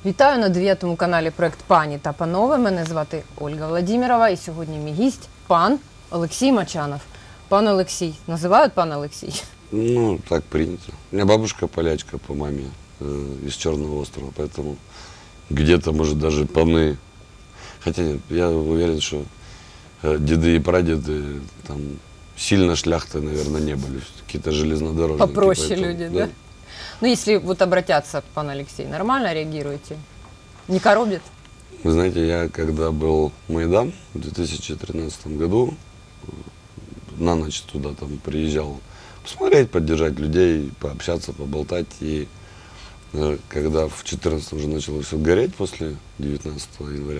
Вітаю на 9-му каналі проект «Пані та панове». Мене звати Ольга Владимирова і сьогодні мій гість пан Олексій Мачанов. Пан Олексій. Називають пан Олексій? Ну, так принято. У меня бабушка полячка по маме из Черного острова, поэтому где-то, может, даже паны. Хотя нет, я уверен, что деды и прадеды там сильно шляхты, наверное, не были. Какие-то железнодорожники. Попроще люди, да? Ну, если вот обратятся, пан Алексей, нормально реагируете? Не коробит? Вы знаете, я когда был в Майдан в 2013 году, на ночь туда там приезжал посмотреть, поддержать людей, пообщаться, поболтать. И когда в 2014 уже начало все гореть после 19 января,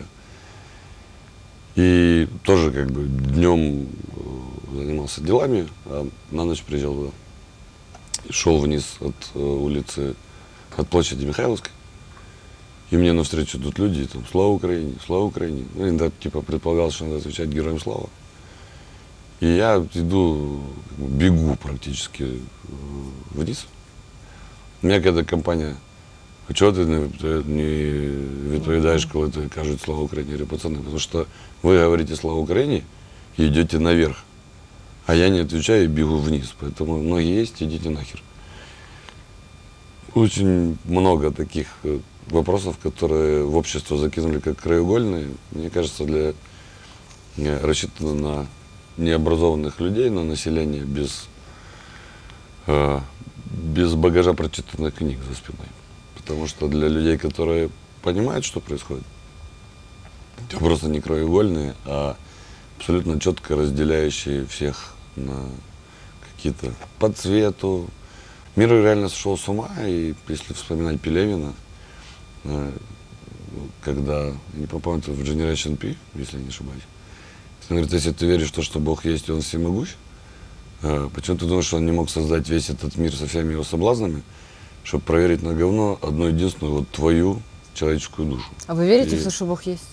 и тоже как бы днем занимался делами, а на ночь приезжал туда. И шел вниз от улицы, от площади Михайловской. И мне навстречу идут люди, и там, слава Украине, слава Украине. Ну, иногда типа предполагал, что надо отвечать героям слава. И я иду, бегу практически вниз. У меня какая-то компания, а чого ти не відповідаєш, коли ти кажуть слава Україні? Я говорю, пацаны, потому что вы говорите слава Украине и идете наверх. А я не отвечаю и бегу вниз. Поэтому ноги есть, идите нахер. Очень много таких вопросов, которые в общество закинули как краеугольные. Мне кажется, рассчитаны на необразованных людей, на население без багажа прочитанных книг за спиной. Потому что для людей, которые понимают, что происходит, это просто не краеугольные, а абсолютно четко разделяющие всех на какие-то по цвету. Мир реально сошел с ума, и если вспоминать Пелевина, когда, я не помню, в Generation P, если не ошибаюсь, он говорит, если ты веришь в то, что Бог есть, и Он всемогущ, почему ты думаешь, что Он не мог создать весь этот мир со всеми его соблазнами, чтобы проверить на говно одну единственную, вот твою человеческую душу? А вы верите в то, что Бог есть?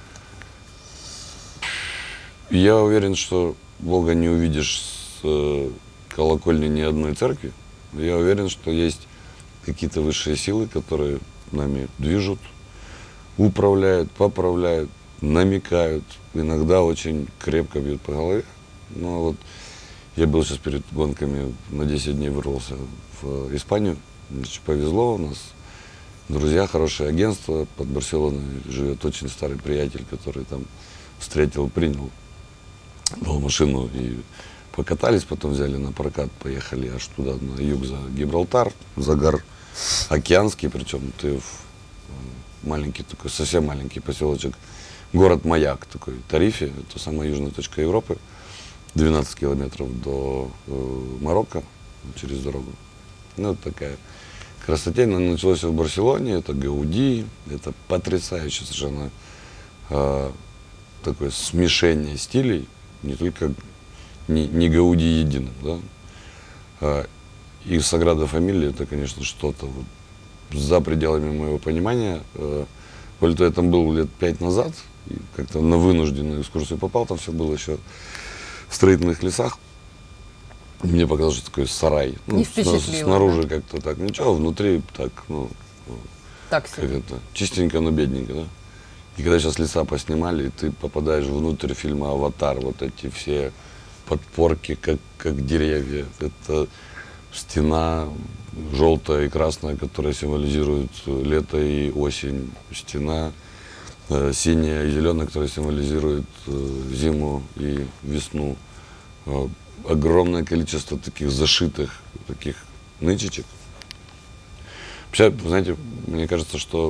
Я уверен, что Бога не увидишь с колокольни ни одной церкви. Я уверен, что есть какие-то высшие силы, которые нами движут, управляют, поправляют, намекают, иногда очень крепко бьют по голове. Но вот я был сейчас перед гонками, на 10 дней вырвался в Испанию. Значит, повезло, у нас друзья, хорошее агентство, под Барселоной живет очень старый приятель, который там встретил, принял, дал машину и покатались, потом взяли на прокат, поехали аж туда, на юг, за Гибралтар, загар океанский, причем ты в маленький такой, совсем маленький поселочек, город-маяк такой, Тарифе, это самая южная точка Европы, 12 километров до Марокко через дорогу. Ну, вот такая красота. Началось в Барселоне, это Гауди, это потрясающе совершенно такое смешение стилей, не только не Гауди единым, да. И Саграда Фамилия это, конечно, что-то вот за пределами моего понимания. Более того, я там был лет 5 назад, и как-то на вынужденную экскурсию попал, там все было еще в строительных лесах. И мне показалось, что такой сарай. Не впечатлило, снаружи да? как-то так, ничего, внутри так, ну, Так как это, чистенько, но бедненько, да. И когда сейчас леса поснимали, и ты попадаешь внутрь фильма «Аватар», вот эти все подпорки, как деревья, это стена желтая и красная, которая символизирует лето и осень, стена синяя и зеленая, которая символизирует зиму и весну. Огромное количество таких зашитых, таких нычечек. Вообще, вы знаете, мне кажется, что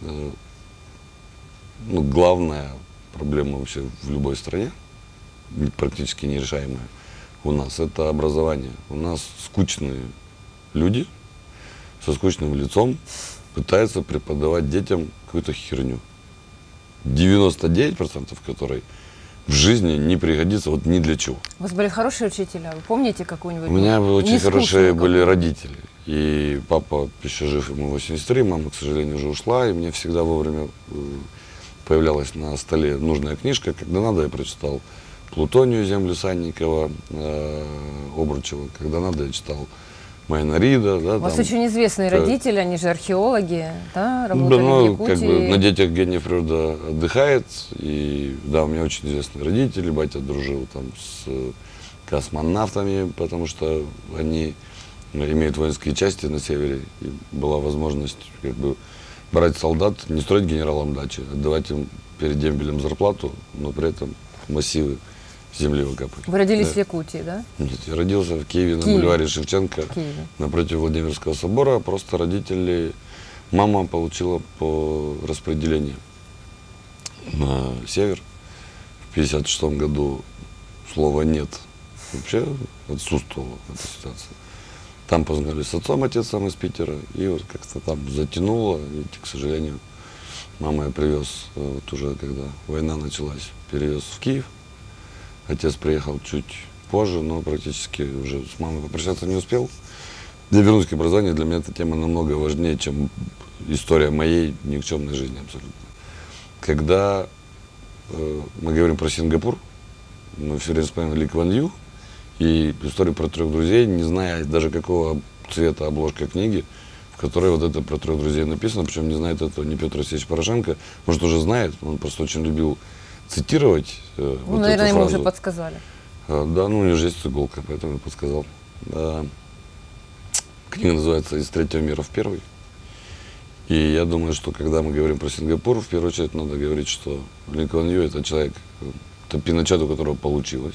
главная проблема вообще в любой стране, практически нерешаемая у нас, это образование. У нас скучные люди со скучным лицом пытаются преподавать детям какую-то херню, 99% которой в жизни не пригодится вот ни для чего. У вас были хорошие учителя? Вы помните какую-нибудь? У меня очень хорошие были какую? родители. И папа еще жив, ему 83, мама, к сожалению, уже ушла. И мне всегда вовремя появлялась на столе нужная книжка. Когда надо, я прочитал «Плутонию», «Землю» Санникова, Обручева. Когда надо, я читал Майнарида. Да, У вас там. очень известные Да. родители, они же археологи, да, Да, работали в ну, Якутии. как бы на детях гения природа отдыхает. И да, у меня очень известные родители. Батя дружил там с космонавтами, потому что они имеют воинские части на севере. И была возможность как бы брать солдат, не строить генералам дачи, отдавать им перед дембелем зарплату, но при этом массивы земли выкапывать. Вы родились Да. в Якутии, да? Нет, я родился в Киеве, на Киеве. бульваре Шевченко, В Киеве. напротив Владимирского собора. Просто родители, мама получила по распределению на север. В 1956 году слова «нет» вообще отсутствовала эта ситуация. Там познакомились с отцом, отец сам из Питера, и вот как-то там затянуло, и, к сожалению, мама я привез, вот уже когда война началась, перевез в Киев. Отец приехал чуть позже, но практически уже с мамой попрощаться не успел. Я вернусь к образованию, для меня эта тема намного важнее, чем история моей никчемной жизни абсолютно. Когда мы говорим про Сингапур, мы все время вспоминаем Ли Куан Ю и историю про 3 друзей, не зная даже какого цвета обложка книги, в которой вот это про 3 друзей написано, причем не знает этого ни Петр Алексеевич Порошенко, может уже знает, он просто очень любил цитировать Ну, вот наверное, эту ему фразу. уже подсказали. Да, ну у него же есть иголка, поэтому я подсказал. Да. Книга называется «Из третьего мира в первый». И я думаю, что когда мы говорим про Сингапур, в первую очередь надо говорить, что Ли Куан Ю это человек, это Пиночет, у которого получилось.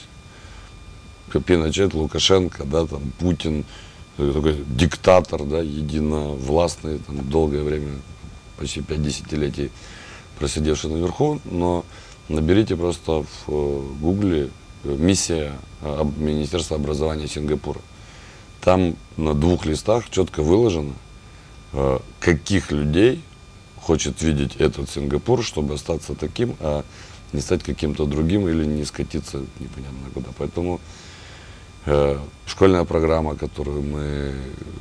Пиночет, Лукашенко, да, там Путин, такой диктатор, да, единовластный, там долгое время, почти 5 десятилетий просидевший наверху, но наберите просто в Гугле миссия Министерства образования Сингапура. Там на 2 листах четко выложено, каких людей хочет видеть этот Сингапур, чтобы остаться таким, а не стать каким-то другим или не скатиться непонятно куда. Поэтому школьная программа, которую мы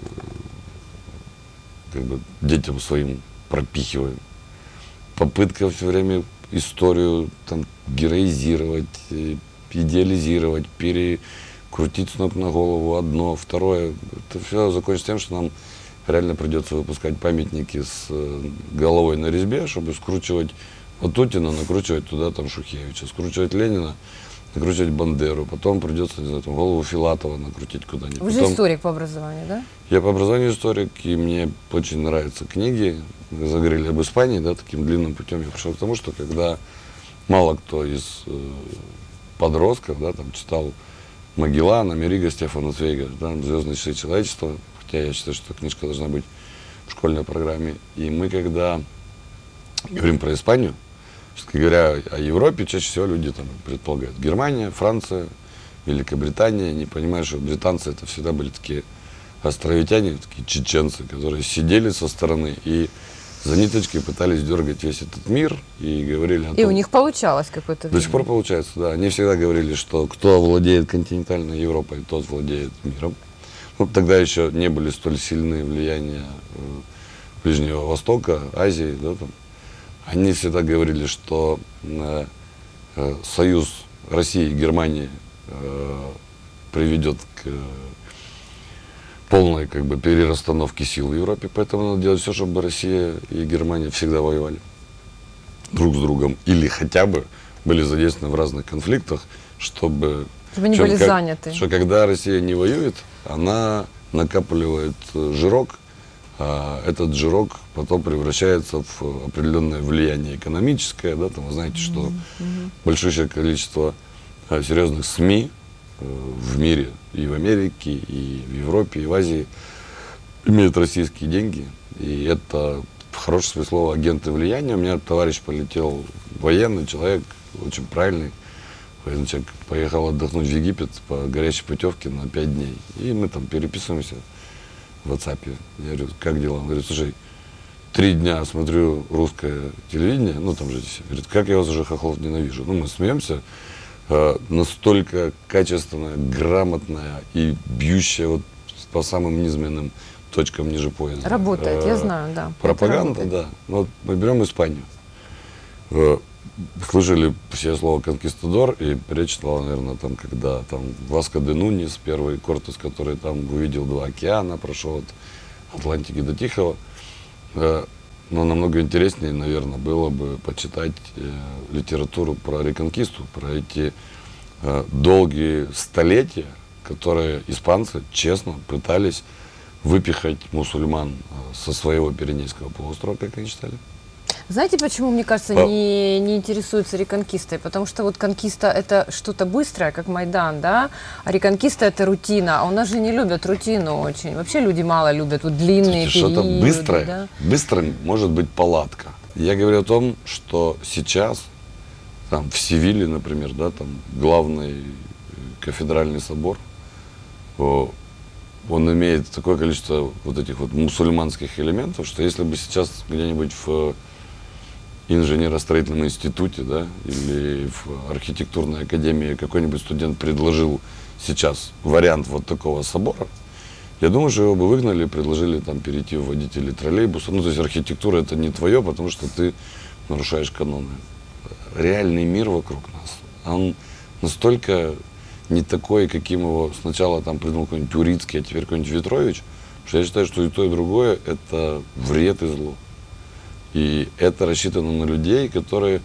как бы детям своим пропихиваем, попытка все время историю там героизировать, идеализировать, перекрутить с ног на голову одно, второе. Это все закончится тем, что нам реально придется выпускать памятники с головой на резьбе, чтобы скручивать Ватутина, накручивать туда там Шухевича, скручивать Ленина, накручивать Бандеру. Потом придется, не знаю, там, голову Филатова накрутить куда-нибудь. Вы же Потом... историк по образованию, да? Я по образованию историк, и мне очень нравятся книги. Мы заговорили об Испании, да, таким длинным путем я пришел к тому, что когда мало кто из подростков, да, там, читал Магеллан, Америго, Стефана Цвейга, да, «Звездные часы человечества», хотя я считаю, что книжка должна быть в школьной программе. И мы, когда говорим про Испанию, говоря о Европе, чаще всего люди там предполагают Германия, Франция, Великобритания, не понимают, что британцы это всегда были такие островитяне, такие чеченцы, которые сидели со стороны и за ниточки пытались дергать весь этот мир и говорили о том... И у них получалось какое-то время. До сих пор получается, да. Они всегда говорили, что кто владеет континентальной Европой, тот владеет миром. Ну, тогда еще не были столь сильные влияния Ближнего Востока, Азии, да, там. Они всегда говорили, что союз России и Германии приведет к полной как бы перерасстановке сил в Европе, поэтому надо делать все, чтобы Россия и Германия всегда воевали друг с другом или хотя бы были задействованы в разных конфликтах, чтобы они были заняты. Что когда Россия не воюет, она накапливает жирок, а этот жирок потом превращается в определенное влияние экономическое, да, там вы знаете, что большое количество серьезных СМИ в мире, и в Америке, и в Европе, и в Азии имеют российские деньги, и это в хорошем смысле слова агенты влияния. У меня товарищ полетел, военный человек, очень правильный, военный человек, поехал отдохнуть в Египет по горячей путевке на 5 дней, и мы там переписываемся в WhatsApp. Я говорю, как дела? Он говорит, слушай, 3 дня смотрю русское телевидение, ну там же здесь, говорит, как я вас уже, хохлов, ненавижу. Ну мы смеемся, настолько качественная, грамотная и бьющая вот по самым низменным точкам ниже пояса. Работает, я знаю, да. Пропаганда, да. Вот мы берем Испанию. слышали все слово «конкистадор», и речь шла, наверное, там, когда там Васко де Нуньес, первый Кортес, который там увидел 2 океана, прошел от Атлантики до Тихого. Но намного интереснее, наверное, было бы почитать литературу про реконкисту, про эти долгие столетия, которые испанцы честно пытались выпихать мусульман со своего Пиренейского полуострова, как они считали. Знаете, почему, мне кажется, не интересуются реконкистой? Потому что вот конкиста – это что-то быстрое, как Майдан, да? А реконкиста – это рутина. А у нас же не любят рутину очень. Вообще люди мало любят вот длинные периоды. Что-то быстрое. Да? Быстрым может быть палатка. Я говорю о том, что сейчас там в Севиле, например, да, там главный кафедральный собор, он имеет такое количество вот этих вот мусульманских элементов, что если бы сейчас где-нибудь в инженерно-строительном институте, да, или в архитектурной академии какой-нибудь студент предложил сейчас вариант вот такого собора, я думаю, что его бы выгнали и предложили там перейти в водителей троллейбуса. Ну, то есть архитектура это не твое, потому что ты нарушаешь каноны. Реальный мир вокруг нас, он настолько не такой, каким его сначала там придумал какой-нибудь Урицкий, а теперь какой-нибудь Ветрович, что я считаю, что и то, и другое это вред и зло. И это рассчитано на людей, которые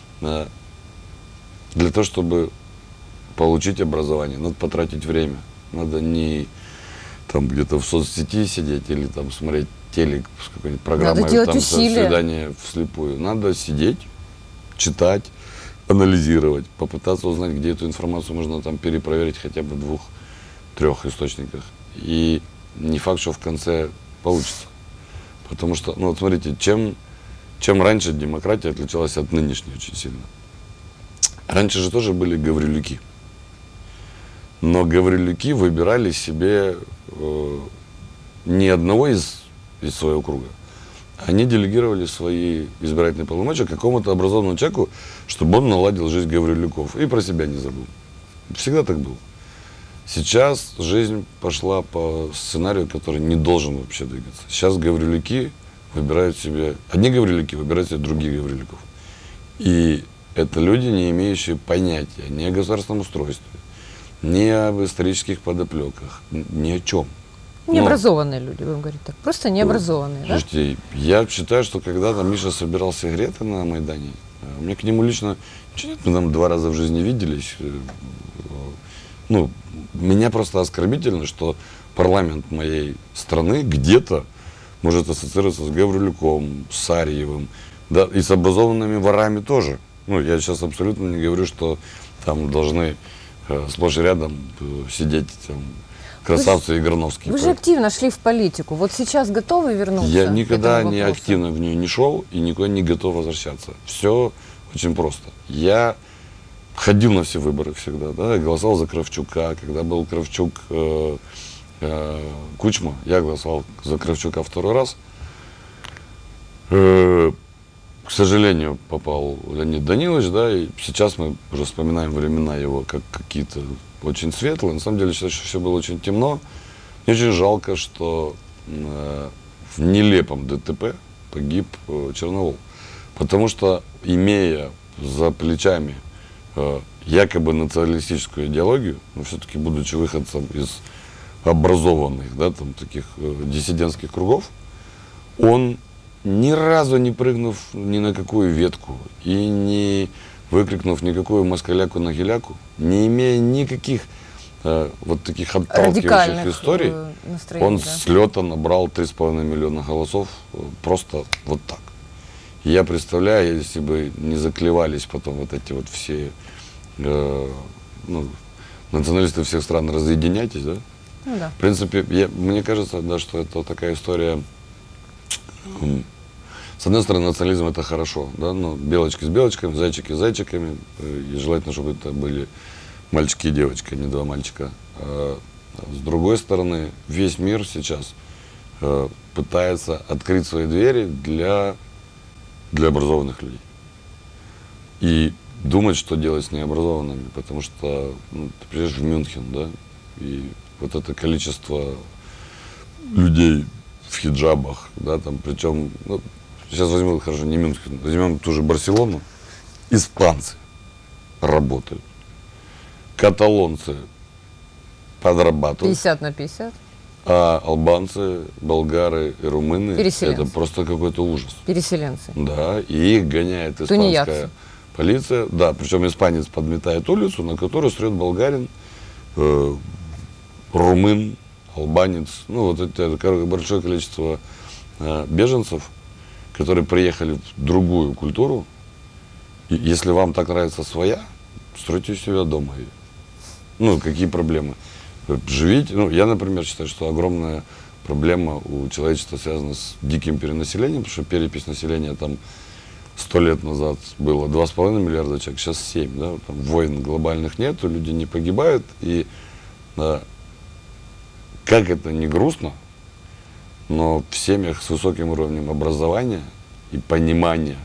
для того, чтобы получить образование, надо потратить время. Надо не там где-то в соцсети сидеть или там смотреть телек с какой-нибудь программой, надо делать там усилия. свидание вслепую. Надо сидеть, читать, анализировать, попытаться узнать, где эту информацию можно там перепроверить хотя бы в 2-3 источниках. И не факт, что в конце получится. Потому что, ну вот смотрите, чем раньше демократия отличалась от нынешней очень сильно. Раньше же тоже были гаврилюки. Но гаврилюки выбирали себе не одного из своего круга. Они делегировали свои избирательные полномочия какому-то образованному человеку, чтобы он наладил жизнь гаврилюков и про себя не забыл. Всегда так было. Сейчас жизнь пошла по сценарию, который не должен вообще двигаться. Сейчас гаврилюки выбирают себе, одни гаврилюки выбирают себе других гаврилюков. И это люди, не имеющие понятия ни о государственном устройстве, ни об исторических подоплеках, ни о чем. Необразованные люди, будем говорить так. Просто необразованные, да? Слушайте, я считаю, что когда там Миша собирал сигареты на Майдане, мне к нему лично ничего нет, мы там 2 раза в жизни виделись. Ну, меня просто оскорбительно, что парламент моей страны где-то может ассоциироваться с Гаврилюком, с Сарьевым, да, и с образованными ворами тоже. Ну, я сейчас абсолютно не говорю, что там должны сплошь и рядом сидеть там красавцы и Грановские. Вы же активно шли в политику. Вот сейчас готовы вернуться? Я никогда к этому не вопросу? активно в нее не шел и никуда не готов возвращаться. Все очень просто. Я ходил на все выборы всегда, да, я голосовал за Кравчука. Когда был Кравчук, Кучма, я голосовал за Кравчука 2-й раз. К сожалению, попал Леонид Данилович, да, и сейчас мы уже вспоминаем времена его как какие-то очень светлые. На самом деле, считаю, что все было очень темно. Мне очень жалко, что в нелепом ДТП погиб Черновол. Потому что, имея за плечами якобы националистическую идеологию, но все-таки будучи выходцем из образованных, да, там, таких диссидентских кругов, он, ни разу не прыгнув ни на какую ветку и не выкрикнув никакую москаляку на геляку, не имея никаких вот таких отталкивающих историй, он да, с лета набрал 3,5 миллиона голосов просто вот так. И я представляю, если бы не заклевались потом вот эти вот все националисты всех стран, разъединяйтесь, да? Ну, да. В принципе, мне кажется, да, что это такая история. С одной стороны, национализм это хорошо, да, но белочки с белочками, зайчики с зайчиками, и желательно, чтобы это были мальчики и девочки, а не 2 мальчика. А с другой стороны, весь мир сейчас пытается открыть свои двери для образованных людей. И думать, что делать с необразованными, потому что ты приезжаешь в Мюнхен, да, и вот это количество людей в хиджабах, да, там, причем, сейчас возьмем, хорошо, не Мюнхен, возьмем ту же Барселону, Испанцы работают. Каталонцы подрабатывают. 50 на 50. А албанцы, болгары и румыны — Переселенцы. это просто какой-то ужас. Переселенцы. Да, и их гоняет испанская Тунеядцы. полиция. Да, причем испанец подметает улицу, на которую срет болгарин, румын, албанец. Ну, вот это большое количество беженцев, которые приехали в другую культуру. И если вам так нравится своя, стройте у себя дома. Ну, какие проблемы? Живите. Ну, я, например, считаю, что огромная проблема у человечества связана с диким перенаселением, потому что перепись населения там 100 лет назад было 2,5 миллиарда человек, сейчас 7. Да? Там войн глобальных нет, люди не погибают. И как это не грустно, но в семьях с высоким уровнем образования и понимания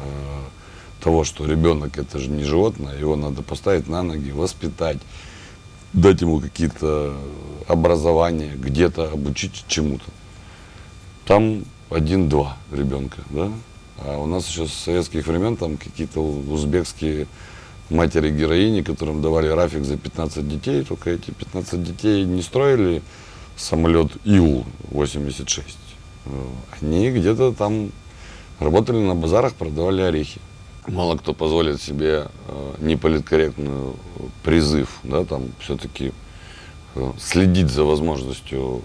того, что ребенок — это же не животное, его надо поставить на ноги, воспитать, дать ему какие-то образования, где-то обучить чему-то. Там 1-2 ребенка, да? А у нас еще с советских времен там какие-то узбекские матери-героини, которым давали рафик за 15 детей, только эти 15 детей не строили самолет Ил-86. Они где-то там работали на базарах, продавали орехи. Мало кто позволит себе неполиткорректный призыв, да, там все-таки следить за возможностью,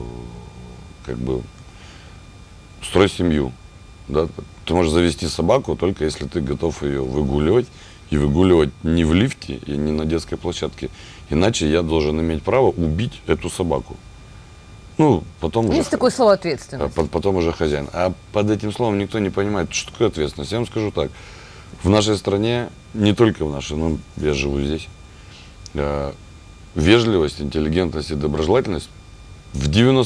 как бы, строй семью. Да. Ты можешь завести собаку, только если ты готов ее выгуливать, и выгуливать не в лифте и не на детской площадке. Иначе я должен иметь право убить эту собаку. Ну, потом Есть уже такое слово ответственность. потом уже хозяин. А под этим словом никто не понимает, что такое ответственность. Я вам скажу так. В нашей стране, не только в нашей, но я живу здесь, вежливость, интеллигентность и доброжелательность в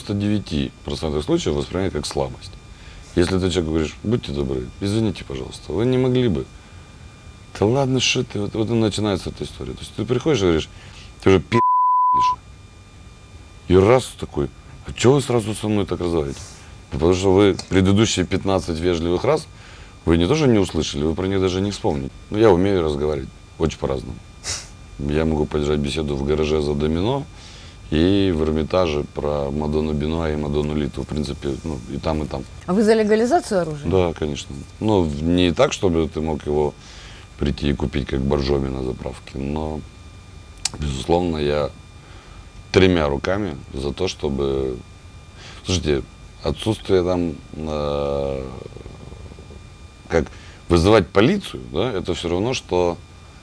99% случаев воспринимают как слабость. Если ты человеку говоришь: будьте добры, извините, пожалуйста, вы не могли бы. Да ладно, что ты, вот и начинается эта история. То есть ты приходишь и говоришь: ты уже пи***лишь. И раз такой: а чего вы сразу со мной так разговариваете? Да потому что вы предыдущие 15 вежливых раз вы не тоже не услышали, вы про них даже не вспомните. Ну, я умею разговаривать очень по-разному. Я могу поддержать беседу в гараже за домино и в Эрмитаже про Мадонну Бенуа и Мадонну Литу. В принципе, ну, и там, и там. А вы за легализацию оружия? Да, конечно. Ну, не так, чтобы ты мог его прийти и купить, как боржоми на заправке, но, безусловно, я 3 руками за то, чтобы... Слушайте, отсутствие там, как вызывать полицию, да, это все равно, что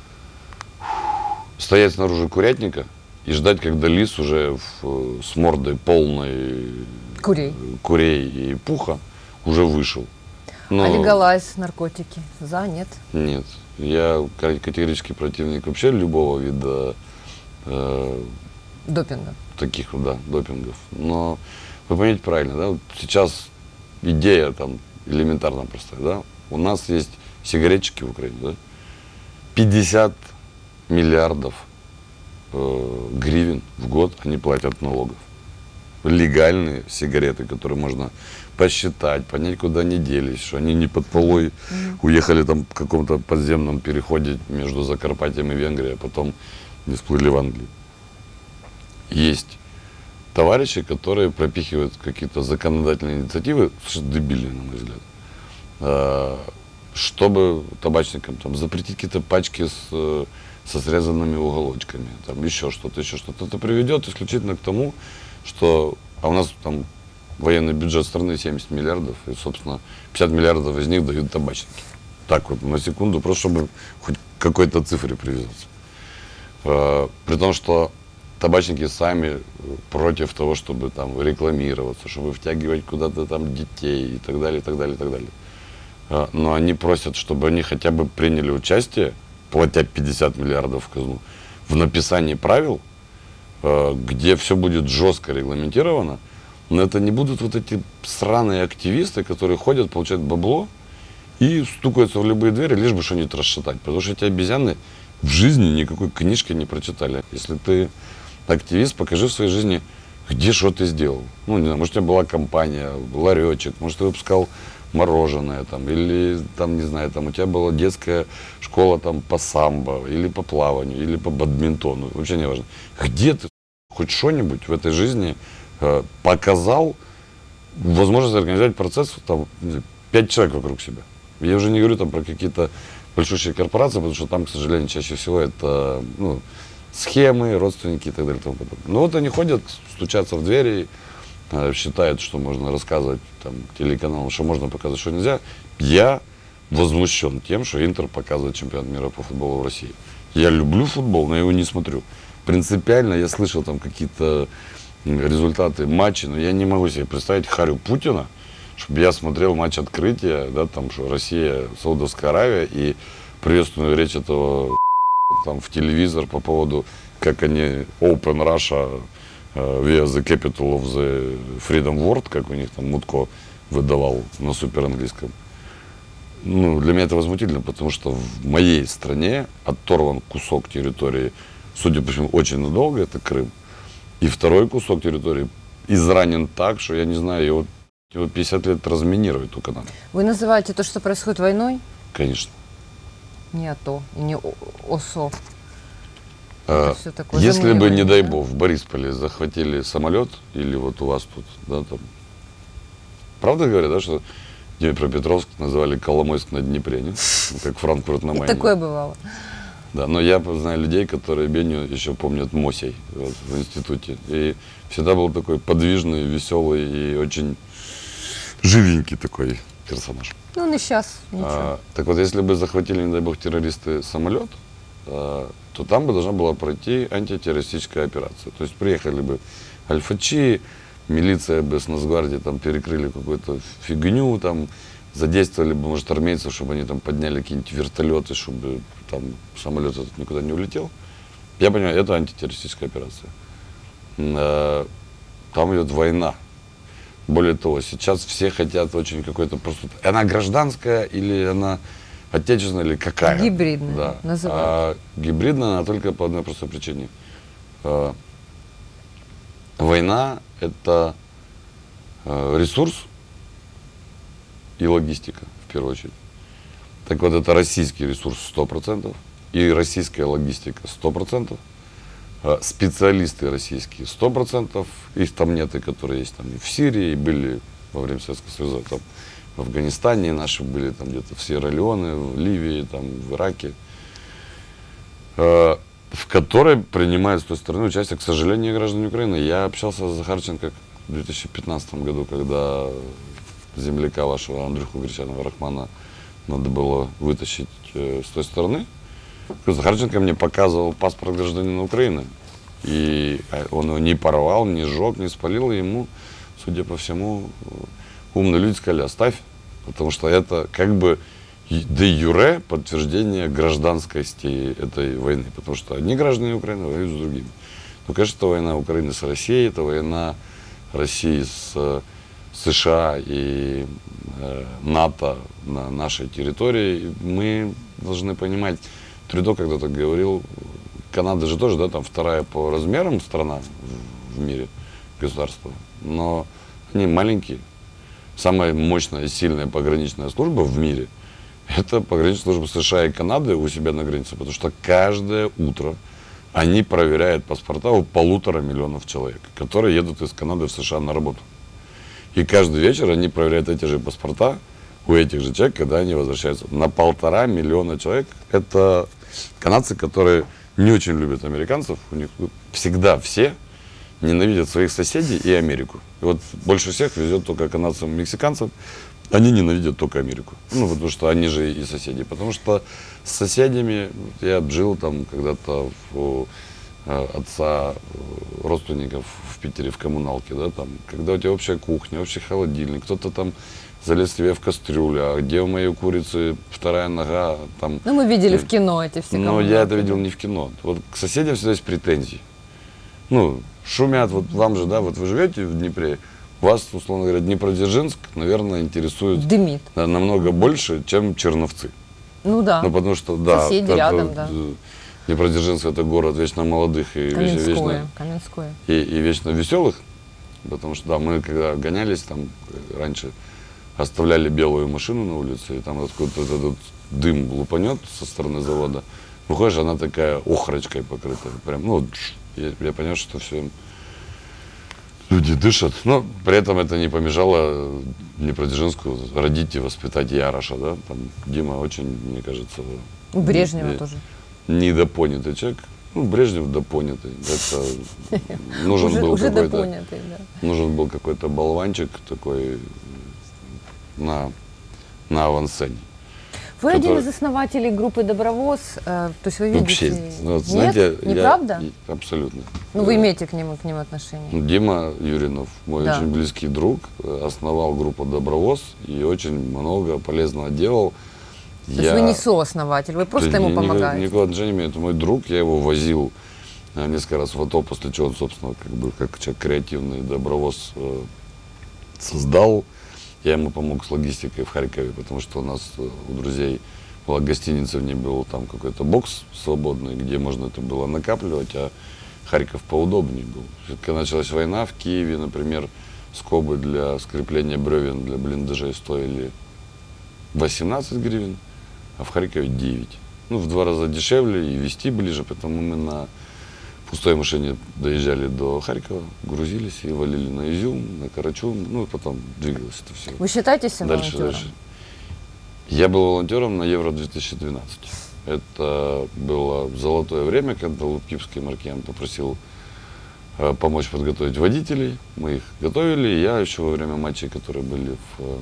стоять снаружи курятника и ждать, когда лис уже с мордой полной курей и пуха уже вышел. Но... А легалайз, наркотики? За, нет? Нет. Я категорически противник вообще любого вида допинга. Таких, да, допингов. Но вы понимаете правильно, да? Вот сейчас идея там элементарно простая, да? У нас есть сигаретчики в Украине, да? 50 миллиардов гривен в год они платят налогов. Легальные сигареты, которые можно посчитать, понять, куда они делись, что они не под полой уехали там в каком-то подземном переходе между Закарпатьем и Венгрией, а потом не всплыли в Англию. Есть товарищи, которые пропихивают какие-то законодательные инициативы, совершенно дебильные, на мой взгляд, чтобы табачникам там запретить какие-то пачки со срезанными уголочками, там еще что-то, еще что-то. Это приведет исключительно к тому, что, а у нас там военный бюджет страны 70 миллиардов, и, собственно, 50 миллиардов из них дают табачники. Так вот, на секунду, просто чтобы хоть к какой-то цифре привязаться. При том, что табачники сами против того, чтобы там рекламироваться, чтобы втягивать куда-то там детей и так далее, и так далее, и так далее. Но они просят, чтобы они хотя бы приняли участие, платя 50 миллиардов в казну, в написании правил, где все будет жестко регламентировано, но это не будут вот эти сраные активисты, которые ходят, получают бабло и стукаются в любые двери, лишь бы что-нибудь расшатать. Потому что эти обезьяны в жизни никакой книжки не прочитали. Если ты активист, покажи в своей жизни, где что ты сделал. Ну, не знаю, может, у тебя была компания, ларечек, может, ты выпускал мороженое, там, или, там, не знаю, там, у тебя была детская школа там, по самбо, или по плаванию, или по бадминтону, вообще не важно. Где ты хоть что-нибудь в этой жизни показал возможность организовать процесс, там, 5 человек вокруг себя? Я уже не говорю там про какие-то большущие корпорации, потому что там, к сожалению, чаще всего это, ну, схемы, родственники и так далее и тому подобное. Но вот они ходят, стучатся в двери, считают, что можно рассказывать там, телеканалам, что можно показывать, что нельзя. Я возмущен тем, что Интер показывает чемпионат мира по футболу в России. Я люблю футбол, но я его не смотрю. Принципиально я слышал там какие-то результаты матчей, но я не могу себе представить Харю Путина, чтобы я смотрел матч открытия, да, там, что Россия, Саудовская Аравия, и приветственную речь этого там в телевизор по поводу, как они Open Russia via the capital of the freedom world, как у них там Мутко выдавал на супер английском. Ну, для меня это возмутительно, потому что в моей стране оторван кусок территории, судя по всему, очень надолго, это Крым. И второй кусок территории изранен так, что, я не знаю, его 50 лет разминировать только надо. Вы называете то, что происходит войной? Конечно. Не АТО и не ОСО. Если бы, не дай бог, в Борисполе захватили самолет, или вот у вас тут, да, там, правда говорят, да, что Днепропетровск называли Коломойск на Днепре, нет? Как Франкфурт на Майне. Такое бывало. Да, но я знаю людей, которые Беню еще помнят Мосей вот, в институте. И всегда был такой подвижный, веселый и очень живенький такой персонаж. Ну, он и сейчас ничего. Так вот, если бы захватили, не дай бог, террористы самолет, то там бы должна была пройти антитеррористическая операция. То есть приехали бы альфачи, милиция бы с Нацгвардией там перекрыли какую-то фигню, там задействовали бы, может, армейцев, чтобы они там подняли какие-нибудь вертолеты, чтобы там самолет этот никуда не улетел. Я понимаю, это антитеррористическая операция. Там идет война. Более того, сейчас все хотят очень какой-то просто... Она гражданская или она отечественная, или какая? Гибридная, да. называют. Гибридная, она только по одной простой причине. Война – это ресурс и логистика, в первую очередь. Так вот, это российский ресурс 100%, и российская логистика 100%, специалисты российские 100%, их там нет, и которые есть там и в Сирии, и были во время Советского Союза, там, в Афганистане, наши были там где-то в Сьерра-Леоне, в Ливии, там, в Ираке, в которой принимают с той стороны участие, к сожалению, граждане Украины. Я общался с Захарченко в 2015 году, когда земляка вашего Андрюху Гречанова Рахмана надо было вытащить с той стороны. Захарченко мне показывал паспорт гражданина Украины. И он его не порвал, не сжег, не спалил. И ему, судя по всему, умные люди сказали: оставь, потому что это как бы де юре подтверждение гражданскости этой войны. Потому что одни граждане Украины воюют с другими. Ну, конечно, это война Украины с Россией, это война России с США и НАТО на нашей территории. И мы должны понимать, Трюдо когда-то говорил, Канада же тоже, да, там вторая по размерам страна в мире, государство, но они маленькие. Самая мощная и сильная пограничная служба в мире — это пограничная служба США и Канады у себя на границе, потому что каждое утро они проверяют паспорта у 1,5 миллиона человек, которые едут из Канады в США на работу. И каждый вечер они проверяют эти же паспорта у этих же человек, когда они возвращаются. На 1,5 миллиона человек — это канадцы, которые не очень любят американцев. У них всегда все ненавидят своих соседей и Америку. И вот больше всех везет только канадцам и мексиканцам. Они ненавидят только Америку. Ну, потому что они же и соседи. Потому что с соседями я жил там когда-то у отца родственников в Питере в коммуналке, да, там, когда у тебя общая кухня, общий холодильник, кто-то там залез тебе в кастрюлю, а где у моей курицы вторая нога, там... Ну, мы видели в кино эти все коммуналки. Но я это видел не в кино. Вот к соседям всегда есть претензии. Ну, шумят, вот вам же, да, вот вы живете в Днепре, вас, условно говоря, Днепродзержинск, наверное, интересует дымит намного больше, чем Черновцы. Ну да. Ну, потому что, да, соседи рядом, да. Днепродзержинск — это город вечно молодых и Каменское. И вечно веселых, потому что, да, мы когда гонялись там раньше оставляли белую машину на улице, и там откуда-то этот дым лупанет со стороны завода. Выходишь, она такая охрочкой покрыта. Прям, ну, я понял, что все люди дышат. Но при этом это не помешало Днепродзержинску родить и воспитать Яроша. Да? Там Дима очень, мне кажется, Брежнева тоже. Недопонятый человек. Ну, Брежнев допонятый. Это нужен был уже какой-то, допонятый, да. нужен был какой-то болванчик такой на авансцене. Вы один из основателей группы «Добровоз», то есть вы видите... Вообще, вот, Нет? знаете, Неправда? Абсолютно. Ну, вы имеете к ним отношение? Ну, Дима Юринов, мой Да. очень близкий друг, основал группу «Добровоз» и очень много полезного делал. То есть вы не сооснователь, вы просто ему помогаете? Никакого отношения не имеет. Это мой друг, я его возил несколько раз в АТО, после чего он, собственно, как человек креативный «Добровоз» создал. Я ему помог с логистикой в Харькове, потому что у нас у друзей была гостиница, в ней был там какой-то бокс свободный, где можно это было накапливать, а Харьков поудобнее был. Когда началась война в Киеве, например, скобы для скрепления бревен для блиндажей стоили 18 гривен, а в Харькове 9. Ну, в 2 раза дешевле и везти ближе, поэтому мы на пустой машине доезжали до Харькова, грузились и валили на Изюм, на Карачун, ну и потом двигалось это все. Вы считаете себя волонтером? Я был волонтером на Евро-2012. Это было золотое время, когда Лубкивский Маркиян попросил помочь подготовить водителей. Мы их готовили, и я еще во время матчей, которые были в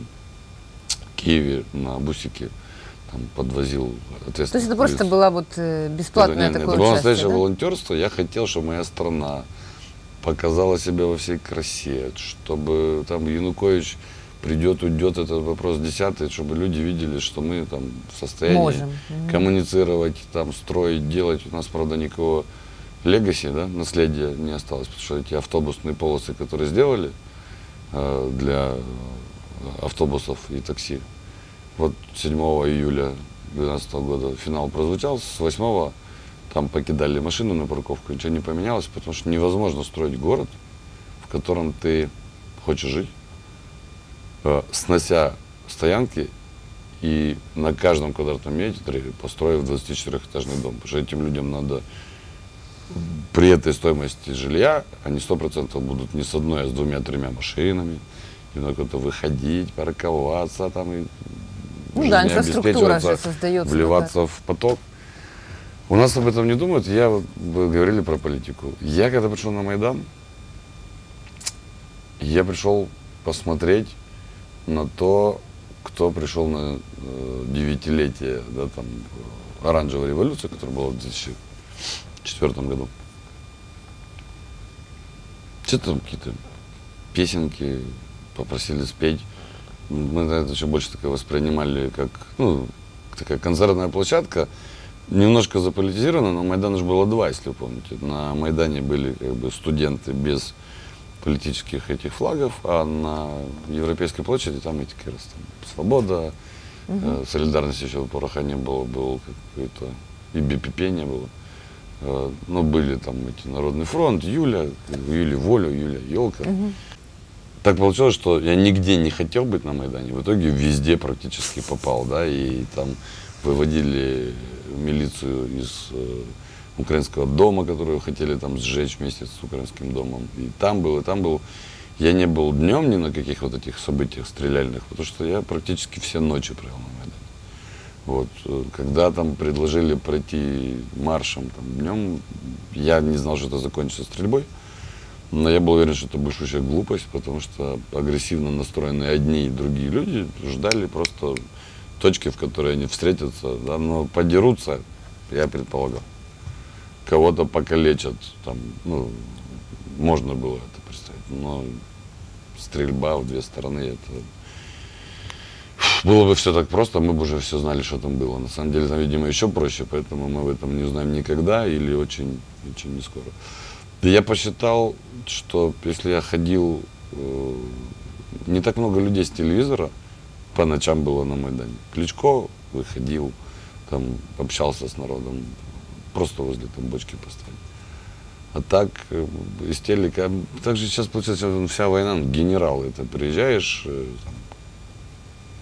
Киеве на бусике, там подвозил ответственных. То есть это просто было вот бесплатное Нет, такое это было участие, настоящее да? волонтерство. Я хотел, чтобы моя страна показала себя во всей красе, чтобы там Янукович придет, уйдет, это вопрос 10-й, чтобы люди видели, что мы там в состоянии Можем. коммуницировать, там строить, делать. У нас, правда, никакого легаси, да, наследия не осталось, потому что эти автобусные полосы, которые сделали для автобусов и такси, вот 7 июля 2012 года финал прозвучал, с 8 там покидали машину на парковку, ничего не поменялось, потому что невозможно строить город, в котором ты хочешь жить, снося стоянки и на каждом квадратном метре построив 24-этажный дом. Потому что этим людям надо при этой стоимости жилья, они 100% будут не с одной, а с 2-3 машинами. И надо куда-то выходить, парковаться, там и Ну да, инфраструктура же создается. вливаться в поток. У нас об этом не думают. Вы говорили про политику. Я когда пришел на Майдан, я пришел посмотреть на то, кто пришел на 9-летие, да, там, оранжевой революции, которая была в 2004 году. Что-то там какие-то песенки попросили спеть. Мы это еще больше такое воспринимали, как, ну, такая концертная площадка, немножко заполитизирована, но Майдана же было 2, если вы помните. На Майдане были как бы студенты без политических этих флагов, а на Европейской площади там эти как раз там свобода, солидарность еще в пороха не было, был какой-то, и БПП не было. Но были там эти Народный фронт, Юля Волю, Юля Елка. Так получилось, что я нигде не хотел быть на Майдане, в итоге везде практически попал, да, и там выводили милицию из украинского дома, которую хотели там сжечь вместе с украинским домом, и там был, и там был. Я не был днем ни на каких вот этих событиях стреляльных, потому что я практически все ночи провел на Майдане. Вот, когда там предложили пройти маршем там, днем, я не знал, что это закончится стрельбой. Но я был уверен, что это большущая глупость, потому что агрессивно настроенные одни и другие люди ждали просто точки, в которой они встретятся, да, но подерутся, я предполагал. Кого-то покалечат, там, ну, можно было это представить, но стрельба в 2 стороны, это... Было бы все так просто, мы бы уже все знали, что там было. На самом деле, там, видимо, еще проще, поэтому мы в этом не узнаем никогда или очень, очень не скоро. И я посчитал, что если я ходил, не так много людей с телевизора по ночам было на Майдане. Кличко выходил, там общался с народом, просто возле там бочки поставить. А так из телека, так же сейчас получается вся война, генералы, ты приезжаешь, там,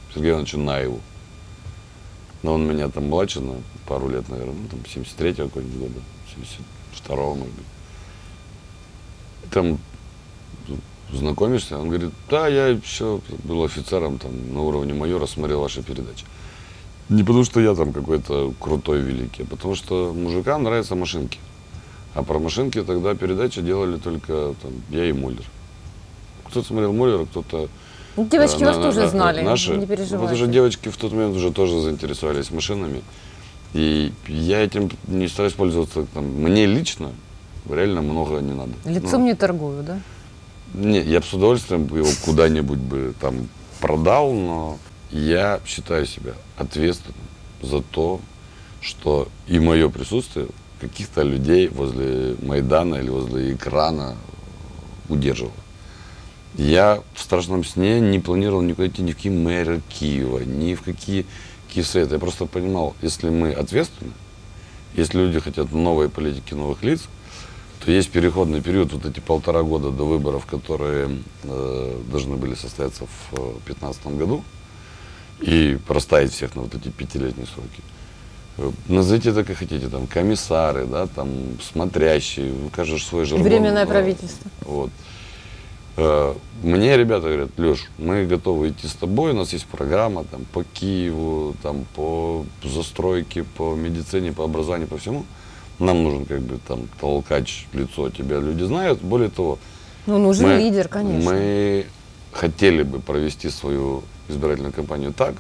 Сергею Ивановичу Наеву. Но он меня там младше на пару лет, наверное, ну, там 73-го какого-нибудь года, 72-го, может быть. Там знакомишься, он говорит, да, я еще был офицером там, на уровне майора, смотрел ваши передачи. Не потому что я там какой-то крутой, великий, а потому что мужикам нравятся машинки. А про машинки тогда передачи делали только там, я и Муллер. Кто-то смотрел Муллера, кто-то... Ну, девочки вас тоже знали, наши, не переживайте. потому что девочки в тот момент уже тоже заинтересовались машинами. И я этим не стараюсь пользоваться. Там, мне лично реально много не надо. Лицом не торгую, да? Не, я бы с удовольствием его куда-нибудь бы там продал, но я считаю себя ответственным за то, что и мое присутствие каких-то людей возле Майдана или возле экрана удерживало. Я в страшном сне не планировал никуда идти ни в какие мэры Киева, ни в какие Киевсоветы. Я просто понимал, если мы ответственны, если люди хотят новой политики, новых лиц, то есть переходный период, вот эти 1,5 года до выборов, которые должны были состояться в 2015 году, и проставить всех на вот эти 5-летние сроки. Назовите это как хотите, там, комиссары, да, там, смотрящие, каждый свой жаргон. Временное правительство. Вот. Мне ребята говорят, Леш, мы готовы идти с тобой, у нас есть программа там, по Киеву, там, по застройке, по медицине, по образованию, по всему. Нам нужен как бы там толкач, лицо, тебя люди знают. Более того, ну, нужен лидер, конечно. Мы хотели бы провести свою избирательную кампанию так,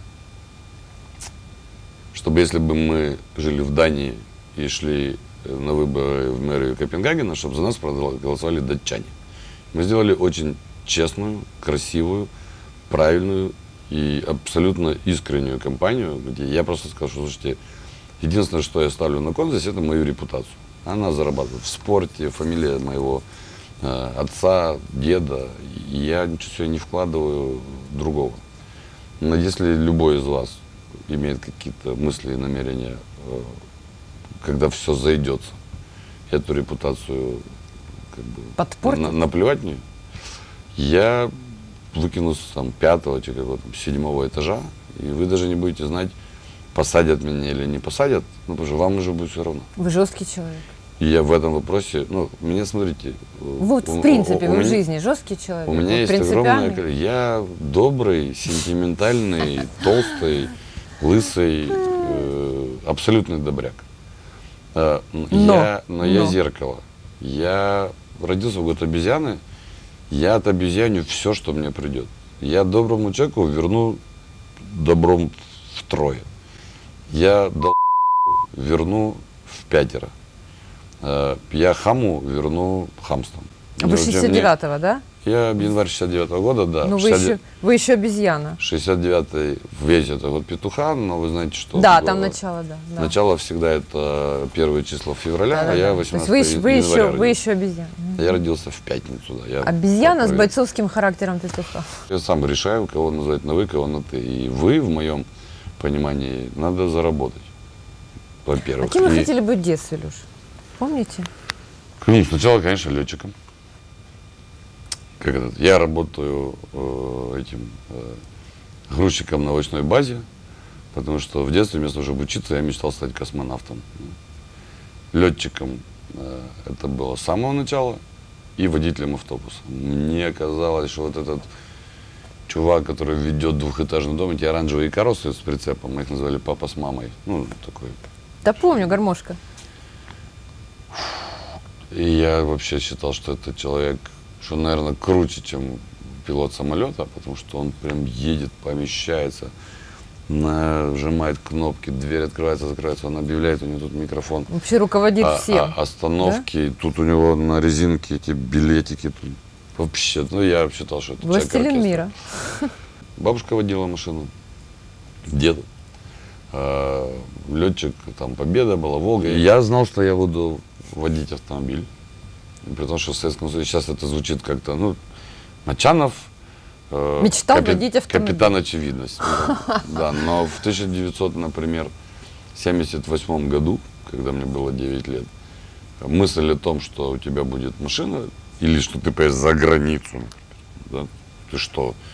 чтобы если бы мы жили в Дании и шли на выборы в мэрию Копенгагена, чтобы за нас проголосовали датчане. Мы сделали очень честную, красивую, правильную и абсолютно искреннюю кампанию, где я просто сказал, что, слушайте, единственное, что я ставлю на кон здесь, это мою репутацию. Она зарабатывает в спорте, фамилия моего отца, деда, и я ничего себе не вкладываю другого. Но если любой из вас имеет какие-то мысли и намерения, когда все зайдется, эту репутацию как бы наплевать в нее, я выкину с там 5-го, 7-го этажа, и вы даже не будете знать, посадят меня или не посадят, ну, потому что вам уже будет все равно. Вы жесткий человек. И я в этом вопросе, ну, меня, смотрите... Вот, в принципе, вы в жизни жесткий человек. У меня есть огромное... Я добрый, сентиментальный, толстый, лысый, абсолютный добряк. Но я зеркало. Я родился в год обезьяны, я отобезьяню все, что мне придет. Я доброму человеку верну добром втрое. Я верну в 5. Я хаму верну хамством. Вы 69-го, да? Я январь 69-го года, да. Ну, вы еще обезьяна. 69-й весь это вот петуха, но вы знаете, что... Да, там начало, да. Начало всегда это 1 число февраля, а я 18 января. Вы еще обезьяна. Я родился в пятницу, да. Обезьяна с бойцовским характером петуха. Я сам решаю, кого называть на вы, кого на ты. И вы, в моем понимании, надо заработать, во-первых. А кем вы хотели быть в детстве, Леш? Помните? Ну, сначала, конечно, летчиком. Я работаю грузчиком на овощной базе, потому что в детстве вместо того, чтобы учиться, я мечтал стать космонавтом. Летчиком это было с самого начала, и водителем автобуса. Мне казалось, что вот этот чувак, который ведет двухэтажный дом, эти оранжевые каросы с прицепом, мы их называли папа с мамой. Ну, такой. Да помню, гармошка. И я вообще считал, что это человек, что, наверное, круче, чем пилот самолета, потому что он прям едет, помещается, нажимает кнопки, дверь открывается, закрывается, он объявляет, у него тут микрофон. Вообще руководит всем. Остановки, да? Тут у него на резинке эти билетики. Тут. Вообще, ну я считал, что это властелин мира. Бабушка водила машину, дед, летчик, там Победа была, Волга. И я знал, что я буду водить автомобиль. При том, что в Советском Союзе сейчас это звучит как-то, ну, Мачанов мечтал водить автомобиль. Капитан Очевидность. Да, но в 1978 году, когда мне было 9 лет, мысль о том, что у тебя будет машина, или что ты поедешь за границу, да, ты что,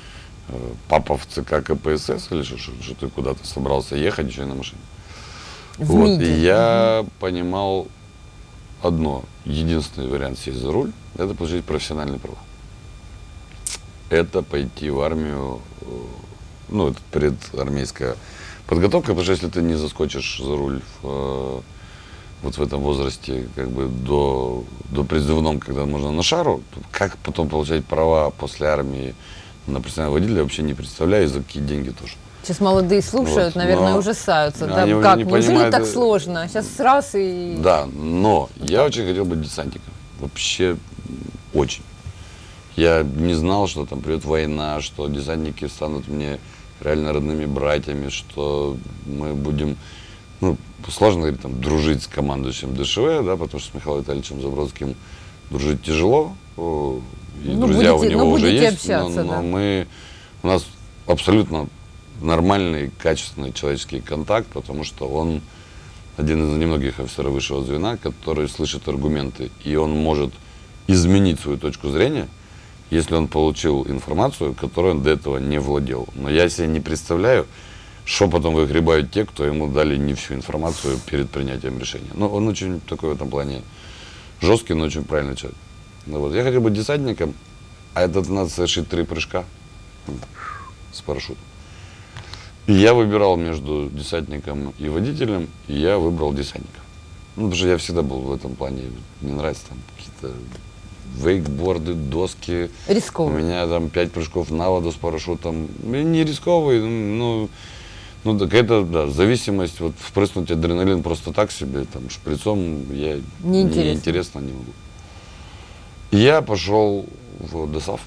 папа в ЦК КПСС или что ты куда-то собрался ехать еще и на машине. В Вот, МИДе. и я понимал одно, единственный вариант сесть за руль, это получить профессиональные права. Это пойти в армию, ну, это предармейская подготовка, потому что если ты не заскочишь за руль вот в этом возрасте, как бы до призывном, когда можно на шару, то как потом получать права после армии на профессионального водителя, я вообще не представляю, и за какие деньги тоже. Сейчас молодые слушают, Вот, наверное, но ужасаются. Да, они уже как? не Неужели понимают, так сложно? Сейчас раз и... Да, но я очень хотел быть десантником. Вообще очень. Я не знал, что там придет война, что десантники станут мне реально родными братьями, что мы будем, ну, сложно говорить, там, дружить с командующим ДШВ, да, потому что с Михаилом Витальевичем Забродским дружить тяжело, и Ну, друзья будете- у него ну, уже будете есть, общаться, но да. у нас абсолютно нормальный, качественный человеческий контакт, потому что он один из немногих офицеров высшего звена, который слышит аргументы, и он может изменить свою точку зрения, если он получил информацию, которой он до этого не владел. Но я себе не представляю, что потом выгребают те, кто ему дали не всю информацию перед принятием решения. Но он очень такой в этом плане жесткий, но очень правильный человек. Ну, вот. Я хотел быть десантником, а это надо совершить 3 прыжка с парашютом. И я выбирал между десантником и водителем, и я выбрал десантника. Ну, потому что я всегда был в этом плане, мне нравится там какие-то вейкборды, доски. У Рисково. меня там 5 прыжков на воду с парашютом. Не рисковый, ну так это, да, зависимость, вот впрыснуть адреналин просто так себе, там, шприцом, я неинтересно не могу. И я пошел в ДОСААФ.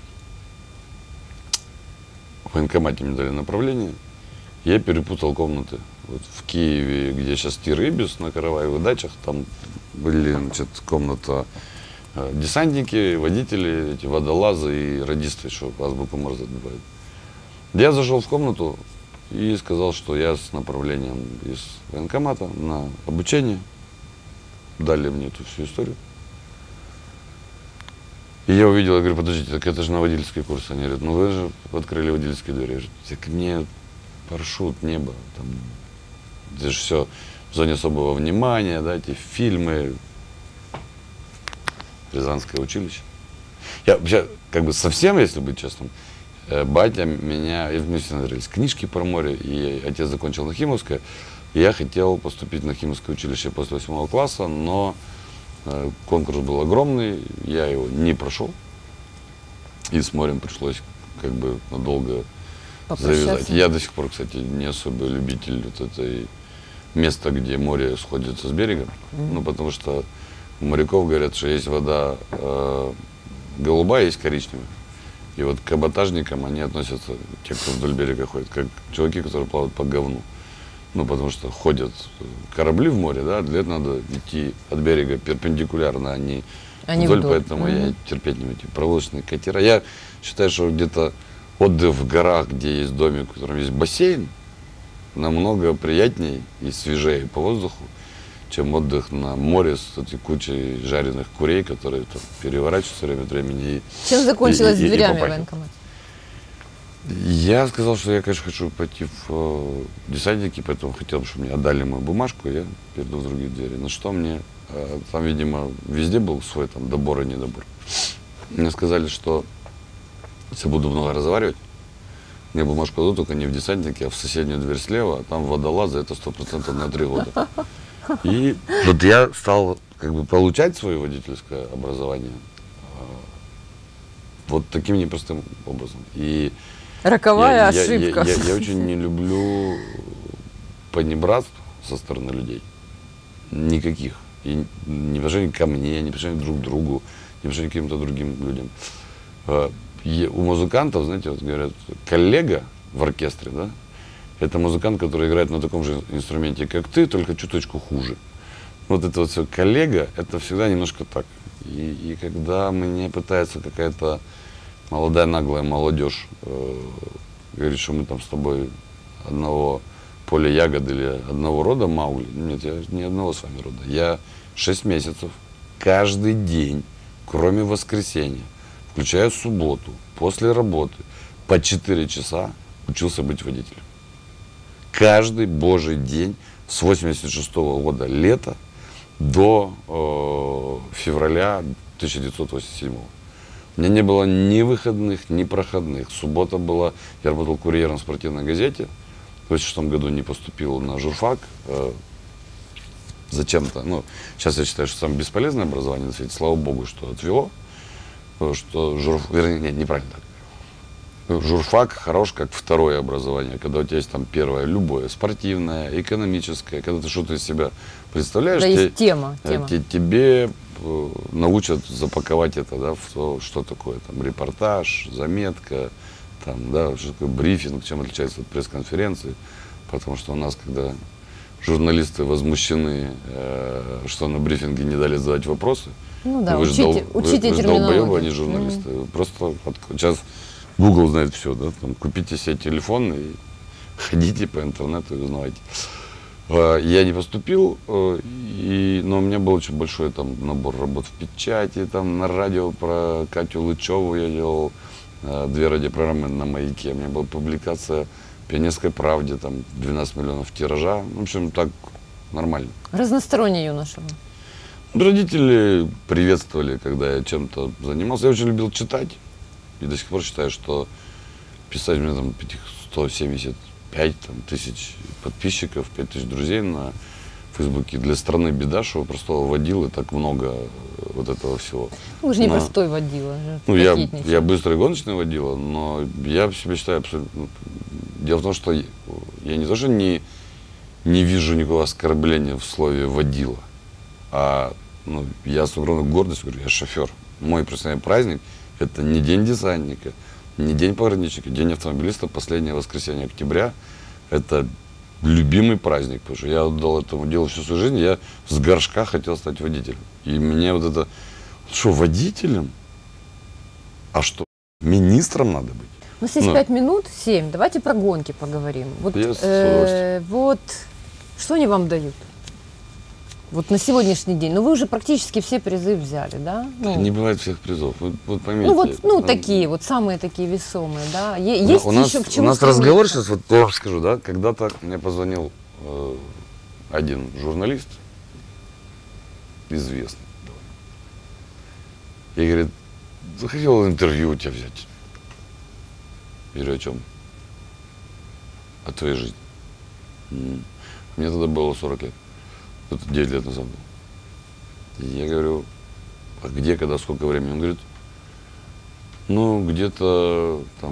В военкомате мне дали направление. Я перепутал комнаты. Вот в Киеве, где сейчас Тир Ибис, на Караваевых дачах, там были, значит, комната десантники, водители, эти водолазы и радисты, что азбуку Морзе отбивают. Я зашел в комнату и сказал, что я с направлением из военкомата на обучение. Дали мне эту всю историю. И я увидел, я говорю, подождите, так это же на водительский курс. Они говорят, ну вы же открыли водительские двери. Я говорю, так мне парашют, небо, там, это же все в зоне особого внимания, да, эти фильмы. Рязанское училище. Я вообще, как бы совсем, если быть честным, батя меня, мы все смотрелись книжки про море, и отец закончил Нахимовское, и я хотел поступить в Нахимовское училище после 8 класса, но конкурс был огромный, я его не прошел, и с морем пришлось как бы надолго завязать. Я до сих пор, кстати, не особый любитель вот этой места, где море сходится с берегом, ну, потому что у моряков говорят, что есть вода голубая, есть коричневая. И вот к каботажникам они относятся, те, кто вдоль берега ходят, как чуваки, которые плавают по говну. Ну, потому что ходят корабли в море, да, для этого надо идти от берега перпендикулярно, а не вдоль, поэтому я терпеть не могу эти проволочные катера. Я считаю, что где-то отдых в горах, где есть домик, в котором есть бассейн, намного приятнее и свежее по воздуху, чем отдых на море с этой кучей жареных курей, которые там переворачиваются время от времени. Чем закончилось с дверями военкомата? Я сказал, что я, конечно, хочу пойти в десантники, поэтому хотел, чтобы мне отдали мою бумажку, и я перейду в другие двери. На что мне, там, видимо, везде был свой там добор и недобор. Мне сказали, что если буду много разговаривать, мне бумажку дадут, только не в десантнике, а в соседнюю дверь слева, а там водолазы, это 100% на 3 года. И вот я стал как бы получать свое водительское образование вот таким непростым образом. И роковая ошибка. Я очень не люблю понебратств со стороны людей. Никаких. И не в отношении ко мне, не в отношении друг к другу, не в отношении к каким-то другим людям. У музыкантов, знаете, вот говорят, коллега в оркестре, да, это музыкант, который играет на таком же инструменте, как ты, только чуточку хуже. Вот это вот все коллега, это всегда немножко так. И когда мне пытается какая-то молодая, наглая молодежь говорит, что мы там с тобой одного поля ягод или одного рода Маугли. Нет, я ни одного с вами рода. Я 6 месяцев, каждый день, кроме воскресенья, включая субботу, после работы, по 4 часа учился быть водителем. Каждый божий день с 86-го года лета до февраля 1987. У меня не было ни выходных, ни проходных. Суббота была, я работал курьером в спортивной газете. В 1986 году не поступил на журфак. Зачем-то. Ну, сейчас я считаю, что самое бесполезное образование на свете. Слава богу, что отвело. Что вернее, нет, неправильно так. Журфак хорош как второе образование, когда у тебя есть там первое, любое, спортивное, экономическое, когда ты что-то из себя представляешь, Да, есть тема. тебе научат запаковать это, да, в то, что такое там репортаж, заметка, там, да, что такое брифинг, чем отличается от пресс-конференции, потому что у нас, когда журналисты возмущены, что на брифинге не дали задать вопросы, Ну да, вы учите же долбоебы, а не терминологию. журналисты. Просто сейчас Google знает все, да, там, купите себе телефон и ходите по интернету и узнавайте. Я не поступил, но у меня был очень большой там набор работ в печати, там на радио про Катю Лычеву я делал 2 радиопрограммы на «Маяке». У меня была публикация в «Пионерской правде», там 12 миллионов тиража. В общем, так нормально. Разносторонний юноша. Родители приветствовали, когда я чем-то занимался. Я очень любил читать. И до сих пор считаю, что писать, у меня там этих 175 тысяч подписчиков, 5000 друзей на Фейсбуке. Для страны беда, что простого водилы так много вот этого всего. Вы же не простой водила. Ну, я быстрый гоночный водила, но я себя считаю абсолютно... Дело в том, что я не то, что не вижу никакого оскорбления в слове водила, а я с огромной гордостью говорю, я шофер. Мой профессиональный праздник — это не день десантника, не день пограничника, день автомобилиста, последнее воскресенье октября. Это любимый праздник, потому что я отдал этому делу всю свою жизнь. Я с горшка хотел стать водителем. И мне вот это, что, водителем? А что, министром надо быть? У нас есть 5 минут, 7. Давайте про гонки поговорим. Вот, Я с удовольствием. вот что они вам дают? Вот на сегодняшний день. Ну, вы уже практически все призы взяли, да? Ну, Не бывает всех призов. Вот поймите. Такие вот, самые такие весомые, да? Есть у нас, еще к чему у нас стремиться? разговор сейчас, вот я вам скажу, да, когда-то мне позвонил один журналист, известный, и говорит, захотел интервью у тебя взять. Я говорю, о чем? О твоей жизни. Мне тогда было 40 лет. Это 9 лет назад было. И я говорю, а где, когда, сколько времени? Он говорит, ну, где-то там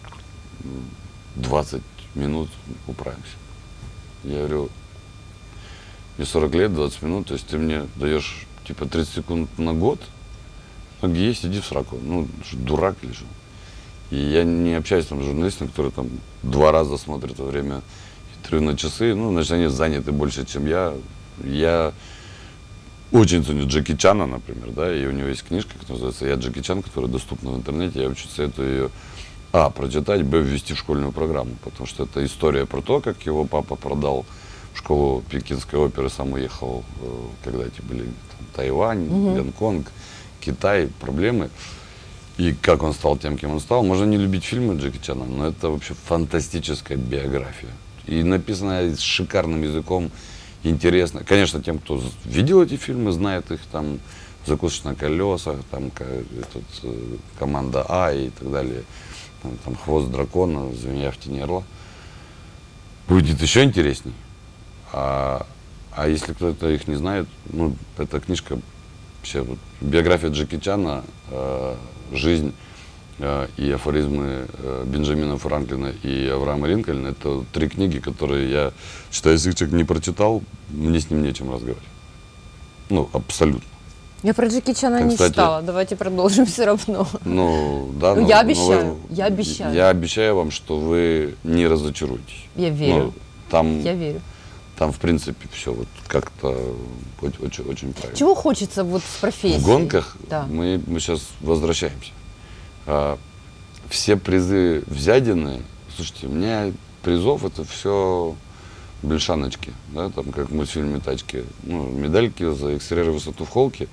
20 минут управимся. Я говорю, мне 40 лет, 20 минут, то есть ты мне даешь типа 30 секунд на год, ну, где есть, иди в сраку. Ну, что, дурак или что? И я не общаюсь там с журналистами, которые там 2 раза смотрят во время интервью на часы, ну, значит, они заняты больше, чем я. Я очень ценю Джеки Чана, например, да, и у него есть книжка, которая называется «Я Джеки Чан», которая доступна в интернете. Я очень советую ее, прочитать, ввести в школьную программу, потому что это история про то, как его папа продал школу Пекинской оперы, сам уехал, когда эти были там, Тайвань, Гонконг, Китай, проблемы, и как он стал тем, кем он стал. Можно не любить фильмы Джеки Чана, но это вообще фантастическая биография. И написанная шикарным языком, интересно. Конечно, тем, кто видел эти фильмы, знает их, там, «Закусочная на колесах», там, «Команда А» и так далее, там, «Хвост дракона», «Змея в тени орла». Будет еще интересней. А если кто-то их не знает, ну, эта книжка, вообще, вот, биография Джеки Чана, жизнь и афоризмы Бенджамина Франклина и Авраама Линкольна — это 3 книги, которые я считаю, если человек не прочитал, мне с ним нечем разговаривать. Ну, абсолютно. Я про Джеки Чана не Кстати, читала, давайте продолжим все равно. Ну, да. Я обещаю, я обещаю. Я обещаю вам, что вы не разочаруетесь. Я верю. Я верю. Там, в принципе, все вот как-то очень, очень правильно. Чего хочется вот в профессии? В гонках да. мы сейчас возвращаемся. Все призы взядены. Слушайте, у меня призов это все бельшаночки, да, там как в мультфильме «Тачки». Ну, медальки за экстерьер и высоту в холке.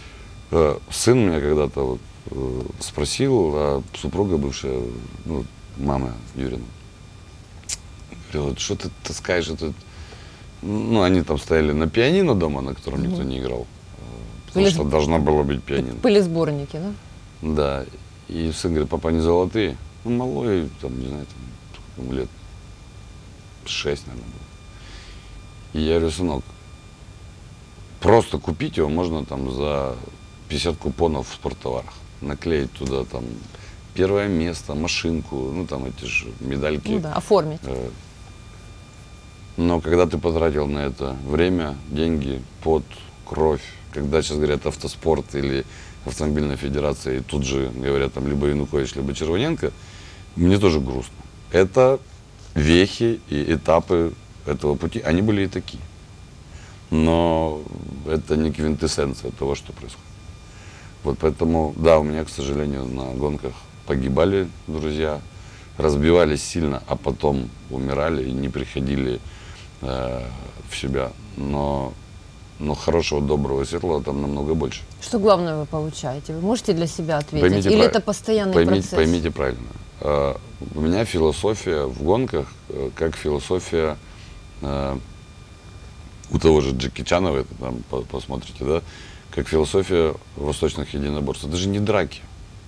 Сын меня когда-то вот, спросил, а супруга бывшая, ну, мама Юрина. Говорила, вот что ты таскаешь этот... Ну, они там стояли на пианино дома, на котором никто не играл. Потому что должна была быть пианино. Пылесборники, да? Да. И сын говорит, папа, они золотые. Ну, малой, там, не знаю, там, лет 6, наверное, было. И я говорю, сынок, просто купить его можно там за 50 купонов в спорттоварах. Наклеить туда там первое место, машинку, ну там эти же медальки. Ну да, оформить. Но когда ты потратил на это время, деньги, пот, кровь, когда сейчас говорят автоспорт или автомобильная федерация, и тут же говорят там либо Янукович, либо Червоненко, мне тоже грустно. Это вехи и этапы этого пути, они были и такие. Но это не квинтэссенция того, что происходит. Вот поэтому, да, у меня, к сожалению, на гонках погибали друзья, разбивались сильно, а потом умирали и не приходили в себя. Но хорошего, доброго, светлого там намного больше. Что главное вы получаете? Вы можете для себя ответить? Поймите Или это постоянный процесс? Поймите правильно. У меня философия в гонках, как философия у того же Джеки Чана, вы это там посмотрите, да, как философия восточных единоборств. Это же не драки.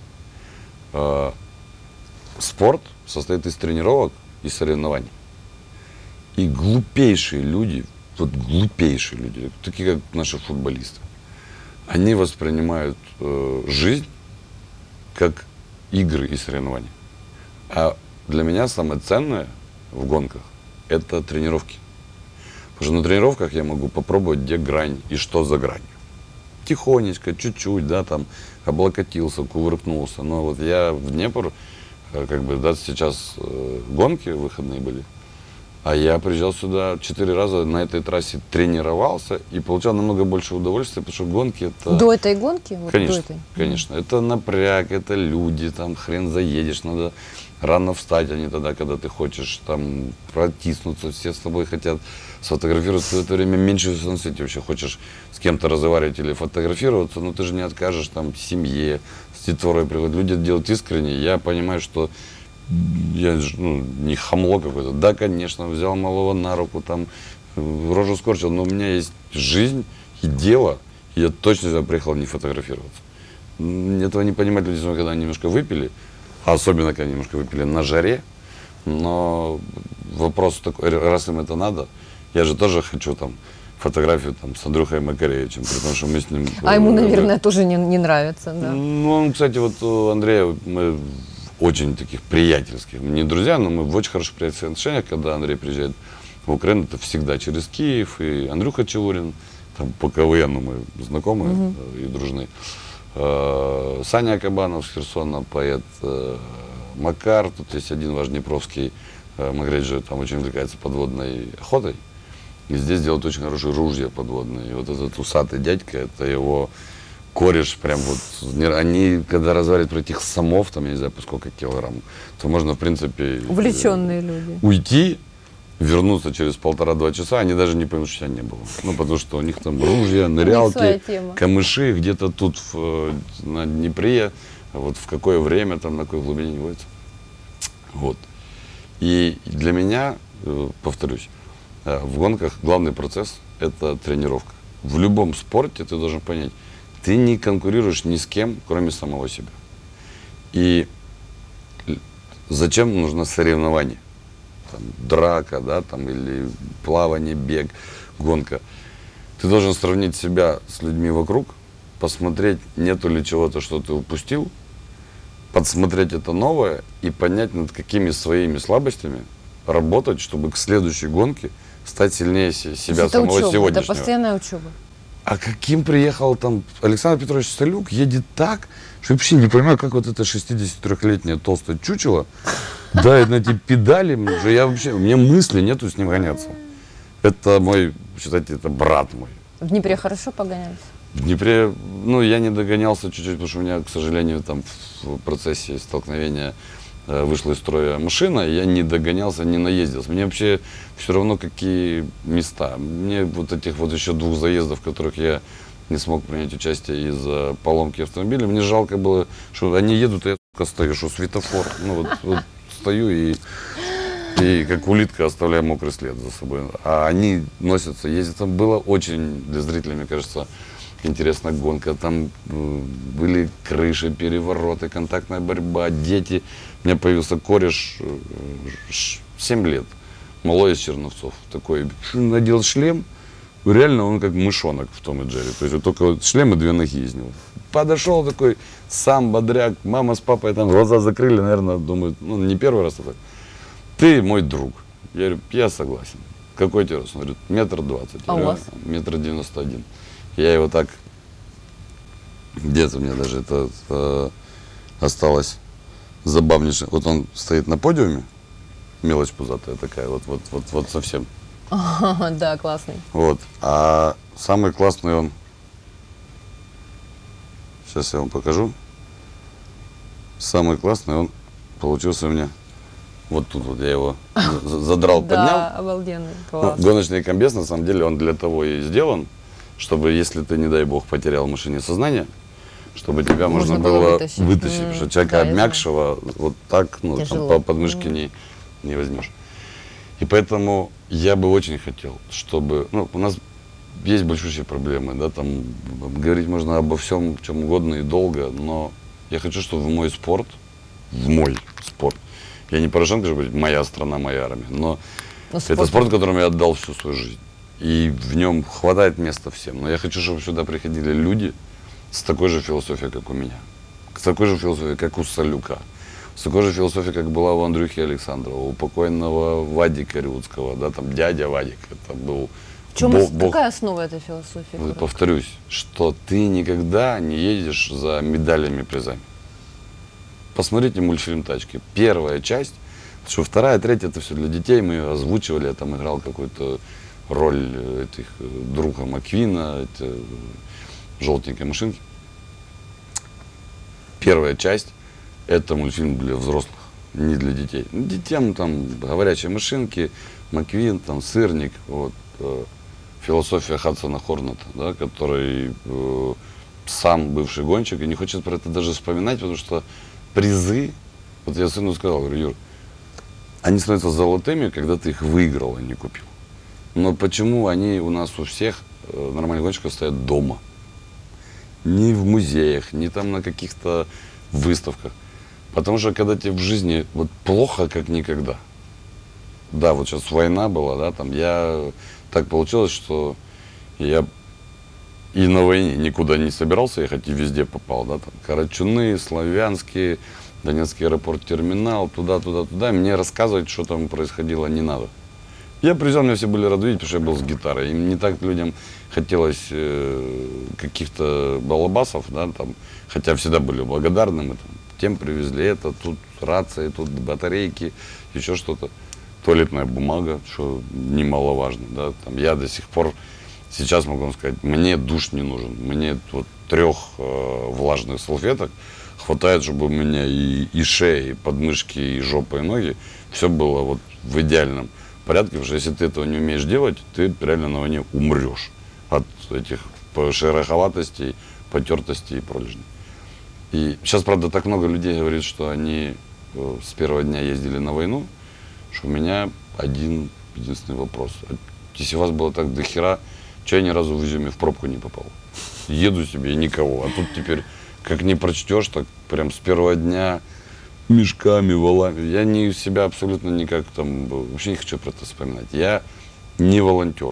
Спорт состоит из тренировок и соревнований. И глупейшие люди, вот глупейшие люди, такие как наши футболисты, они воспринимают жизнь как игры и соревнования. А для меня самое ценное в гонках – это тренировки. Потому что на тренировках я могу попробовать, где грань и что за грань. Тихонечко, чуть-чуть, да, там, облокотился, кувыркнулся. Но вот я в Днепр, как бы, да, сейчас гонки выходные были, а я приезжал сюда 4 раза на этой трассе, тренировался и получал намного больше удовольствия, потому что гонки это... До этой гонки? Вот конечно, до этой. конечно. Это напряг, это люди, там хрен заедешь, надо рано встать, а не тогда, когда ты хочешь там протиснуться, все с тобой хотят сфотографироваться, в это время меньше всего на свете вообще хочешь с кем-то разговаривать или фотографироваться, но ты же не откажешь там семье, с детворой приходят. Люди это делают искренне, я понимаю, что я не хамло какое-то. Да, конечно, взял малого на руку, там, рожу скорчил, но у меня есть жизнь и дело, и я точно сюда приехал не фотографироваться. Этого не понимают люди, когда они немножко выпили, особенно когда немножко выпили на жаре, но вопрос такой, раз им это надо, я же тоже хочу там фотографию там с Андрюхой Макаревичем, потому что мы с ним... А ему, наверное, тоже не нравится, да? Ну, он, кстати, вот у Андрея мы очень таких приятельских, не друзья, но мы в очень хороших приятельских отношениях, когда Андрей приезжает в Украину, это всегда через Киев, и Андрюха Чевурин, там по КВНу мы знакомы и дружны. Саня Кабанов с Херсона, поэт Макар, тут есть один ваш днепровский Магреджи, там очень увлекается подводной охотой, и здесь делают очень хорошие ружья подводные, и вот этот усатый дядька, это его кореш, прям вот, они, когда разговаривают про этих самов, там, я не знаю, по сколько килограмм, то можно, в принципе, увлеченные люди, уйти, вернуться через 1,5-2 часа, они даже не поймут, что тебя не было. Ну, потому что у них там ружья, нырялки, камыши, где-то тут на Днепре, вот в какое время, там, на какой глубине не водится. Вот. И для меня, повторюсь, в гонках главный процесс – это тренировка. В любом спорте ты должен понять, ты не конкурируешь ни с кем, кроме самого себя. И зачем нужно соревнование? Там, драка, да, там, или плавание, бег, гонка. Ты должен сравнить себя с людьми вокруг, посмотреть, нету ли чего-то, что ты упустил, подсмотреть это новое и понять, над какими своими слабостями работать, чтобы к следующей гонке стать сильнее себя это самого учеба, сегодняшнего. Это постоянная учеба. А каким приехал там Александр Петрович Столюк, едет так, что я вообще не понимаю, как вот это 63-летнее толстое чучело дает на эти педали, мне мысли нету с ним гоняться. Это мой, считайте, это брат мой. В Днепре хорошо погонялись? В Днепре, ну, я не догонялся чуть-чуть, потому что у меня, к сожалению, там в процессе столкновения вышла из строя машина, и я не догонялся, не наездился. Мне вообще все равно какие места. Мне вот этих вот еще 2 заездов, в которых я не смог принять участие из-за поломки автомобиля, мне жалко было, что они едут, а я стою, что светофор. Ну вот стою и как улитка оставляю мокрый след за собой. А они носятся, ездят. Там было очень, для зрителей, мне кажется, интересная гонка. Там были крыши, перевороты, контактная борьба, дети. У меня появился кореш 7 лет, малой из Черновцов. Такой, надел шлем. Реально он как мышонок в Том и Джерри. То есть вот только вот шлем и 2 ноги из него. Подошел такой, сам бодряк, мама с папой там глаза закрыли, наверное, думают, ну не первый раз, а так. Ты мой друг. Я говорю, я согласен. Какой тебе рост? Он говорит, 1,20 м. А у вас? 1,91 м. Я его так, где-то у меня даже это осталось забавнейшее. Вот он стоит на подиуме, мелочь пузатая такая, вот совсем. Да, классный. Вот. А самый классный он, сейчас я вам покажу. Самый классный он получился у меня. Вот тут вот я его задрал, поднял. Да, обалденный, Ну, класс. гоночный комбез, на самом деле, он для того и сделан, чтобы, если ты, не дай бог, потерял в машине сознание, чтобы тебя можно было вытащить. Потому что человека да, я обмякшего вот так, ну, там, Тяжело. по подмышке не возьмешь. И поэтому я бы очень хотел, чтобы, ну, у нас есть большущие проблемы, да, там говорить можно обо всем, чем угодно и долго, но я хочу, чтобы в мой спорт, я не Порошенко, чтобы быть моя страна, моя армия, но это спорт, которому я отдал всю свою жизнь. И в нем хватает места всем. Но я хочу, чтобы сюда приходили люди с такой же философией, как у меня. С такой же философией, как у Салюка. С такой же философией, как была у Андрюхи Александрова, у покойного Вадика Рюдского, да, там дядя Вадик. Это был Какая основа этой философии? Повторюсь, что ты никогда не едешь за медалями, призами. Посмотрите мультфильм «Тачки». Первая часть, что вторая, третья, это все для детей. Мы ее озвучивали, я там играл какую-то роль этих друга Маквина, желтенькой машинки. Первая часть – это мультфильм для взрослых, не для детей. Детям там говорящие машинки, Маквин, там сырник, вот, философия Хадсона Хорната, да, который сам бывший гонщик и не хочет про это даже вспоминать, потому что призы, вот я сыну сказал, говорю, Юр, они становятся золотыми, когда ты их выиграл, а не купил. Но почему они у нас у всех, нормальных гонщиков, стоят дома? Не в музеях, не там на каких-то выставках. Потому что когда тебе в жизни вот плохо, как никогда. Да, вот сейчас война была, да, там так получилось, что я и на войне никуда не собирался ехать, и везде попал, да, там Карачуны, Славянские, Донецкий аэропорт, терминал, туда. Мне рассказывать, что там происходило, не надо. Я приезжал, меня все были рады видеть, потому что я был с гитарой. Им не так людям хотелось каких-то балабасов, да, там, хотя всегда были благодарны, мы там, тем привезли это, тут рации, тут батарейки, еще что-то. Туалетная бумага, что немаловажно, да, там, я до сих пор, сейчас могу вам сказать, мне душ не нужен, мне вот 3 влажных салфеток хватает, чтобы у меня и шея, и подмышки, и жопа, и ноги, все было вот в идеальном порядке, потому что если ты этого не умеешь делать, ты реально на войне умрешь от этих шероховатостей, потертостей и пролежней. И сейчас, правда, так много людей говорит, что они с первого дня ездили на войну, что у меня один единственный вопрос. Если у вас было так до хера, что я ни разу в Изюме в пробку не попал? Еду себе и никого. А тут теперь, как не прочтешь, так прям с первого дня мешками, валами. Я не себя абсолютно никак там, вообще не хочу про это вспоминать. Я не волонтер.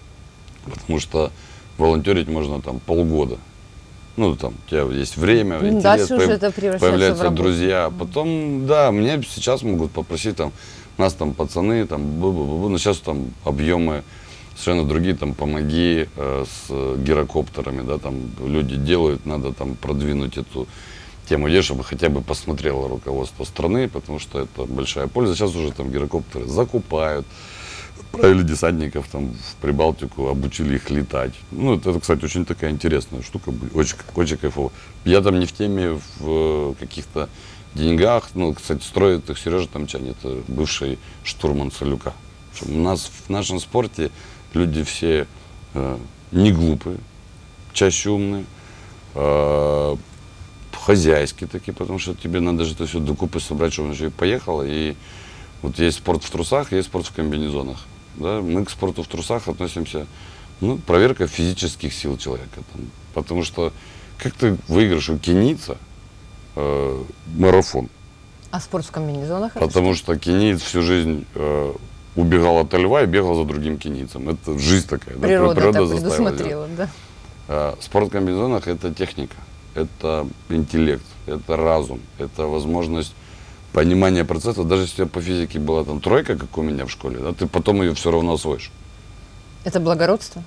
Потому что волонтерить можно там полгода. Ну, там, у тебя есть время, интерес, появляются друзья. А потом, да, мне сейчас могут попросить, там, нас там пацаны, там, но сейчас там объемы совершенно другие, там, помоги с гирокоптерами, да, там, люди делают, надо там продвинуть эту тему, чтобы хотя бы посмотрело руководство страны, потому что это большая польза. Сейчас уже там гирокоптеры закупают, отправили десантников там в Прибалтику, обучили их летать. Ну, это, кстати, очень такая интересная штука, очень кайфово. Я там не в теме в каких-то деньгах, ну, кстати, строит их Сережа Тамчань, это бывший штурман Салюка. У нас в нашем спорте люди все не глупые, чаще умные, хозяйский такие, потому что тебе надо же это все докупы собрать, чтобы он поехало. И вот есть спорт в трусах, есть спорт в комбинезонах. Да? Мы к спорту в трусах относимся, ну, проверка физических сил человека. Там, потому что как ты выиграешь у кенийца марафон? А спорт в комбинезонах? Потому что кенийц всю жизнь убегал от льва и бегал за другим кенийцем. Это жизнь такая. Природа да? предусмотрела, да. Спорт в комбинезонах – это техника, это интеллект, это разум, это возможность понимания процесса. Даже если у тебя по физике была там тройка, как у меня в школе, да, ты потом ее все равно освоишь. Это благородство?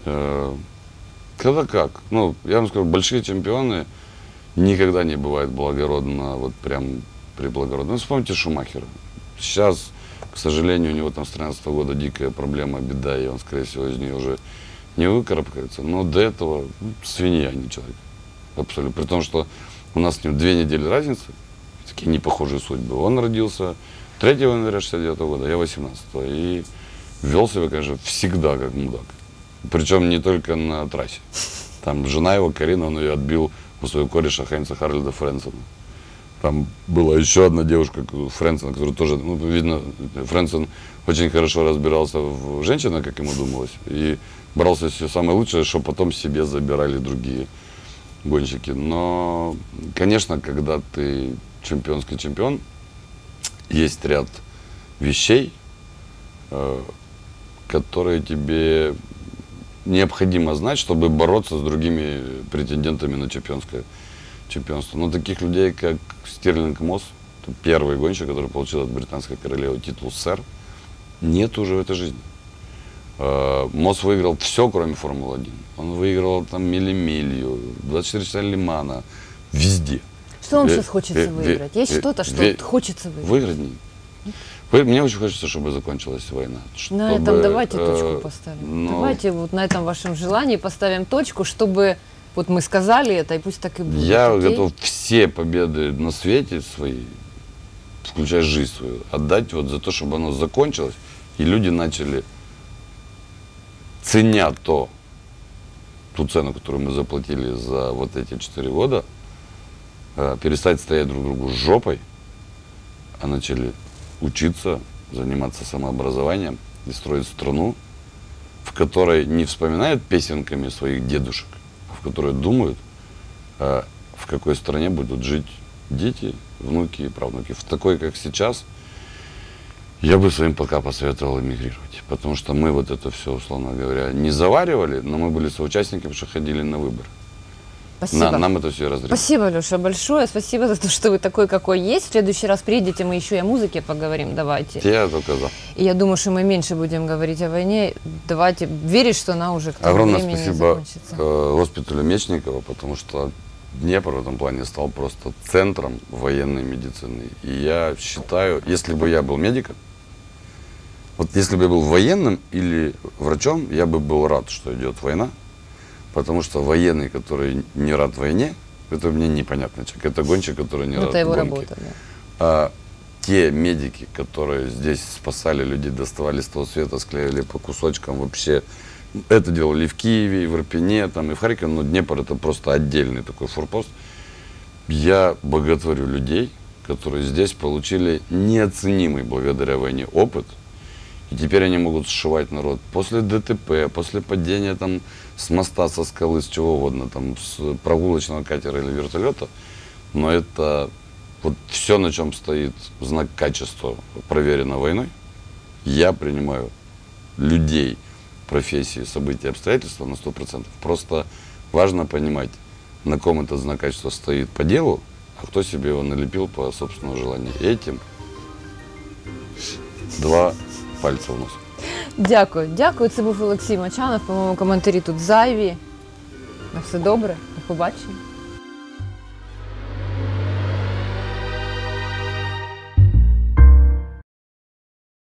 Когда как? Ну, я вам скажу, большие чемпионы никогда не бывает благородно, вот прям приблагородно. Ну, вспомните Шумахера. Сейчас, к сожалению, у него там с 2013 года дикая проблема, беда, и он, скорее всего, из нее уже не выкарабкается. Но до этого свинья, а не человек. Абсолютно. При том, что у нас с ним 2 недели разницы, такие непохожие судьбы. Он родился 3 января 69 года, я 18. И вел себя, конечно, всегда как мудак. Причем не только на трассе. Там жена его, Карина, он ее отбил у своего кореша Хайнца Харльда Френсона. Там была еще одна девушка, Френсон, которая тоже, ну, видно, Френсон очень хорошо разбирался в женщинах, как ему думалось, и брался все самое лучшее, что потом себе забирали другие гонщики. Но, конечно, когда ты чемпионский чемпион, есть ряд вещей, которые тебе необходимо знать, чтобы бороться с другими претендентами на чемпионское чемпионство. Но таких людей, как Стирлинг Мосс, первый гонщик, который получил от британской королевы титул сэр, нет уже в этой жизни. Мосс выиграл все, кроме Формулы-1. Он выиграл там мили-милью, 24 часа Лимана, везде. Что вам сейчас хочется выиграть? Есть что-то, что хочется выиграть? Выиграть нет. Мне очень хочется, чтобы закончилась война. На этом давайте точку поставим. Давайте вот на этом вашем желании поставим точку, чтобы вот мы сказали это, и пусть так и будет. Я готов все победы на свете свои, включая жизнь свою, отдать вот за то, чтобы оно закончилось, и люди начали, ценя ту цену, которую мы заплатили за вот эти 4 года, перестать стоять друг другу с жопой, а начали учиться, заниматься самообразованием и строить страну, в которой не вспоминают песенками своих дедушек, а в которой думают, в какой стране будут жить дети, внуки и правнуки. В такой, как сейчас, я бы своим пока посоветовал эмигрировать. Потому что мы вот это все, условно говоря, не заваривали, но мы были соучастниками, что ходили на выборы. Спасибо. Нам это все разрешили. Спасибо, Леша, большое. Спасибо за то, что вы такой, какой есть. В следующий раз приедете, мы еще и о музыке поговорим. Давайте. Я только за. И я думаю, что мы меньше будем говорить о войне. Давайте верить, что она уже к тому Огромное времени спасибо закончится. госпиталю Мечникова, потому что Днепр в этом плане стал просто центром военной медицины. И я считаю, если бы я был медиком, вот если бы я был военным или врачом, я бы был рад, что идет война. Потому что военный, который не рад войне, это мне непонятный человек. Это гонщик, который не рад Это его гонке. работа, да. А те медики, которые здесь спасали людей, доставали с того света, склеили по кусочкам, вообще это делали и в Киеве, и в Ирпене, там, и в Харькове, но Днепр это просто отдельный такой форпост. Я боготворю людей, которые здесь получили неоценимый благодаря войне опыт. И теперь они могут сшивать народ после ДТП, после падения там с моста, со скалы, с чего угодно, там, с прогулочного катера или вертолета. Но это вот все, на чем стоит знак качества, проверено войной. Я принимаю людей, профессии, события, обстоятельства на 100%. Просто важно понимать, на ком этот знак качества стоит по делу, а кто себе его налепил по собственному желанию. Этим 2 пальця в нос. Дякую. Дякую. Це був Олексій Мочанов, по-моєму, коментарі тут зайві. На все добре. До побачення.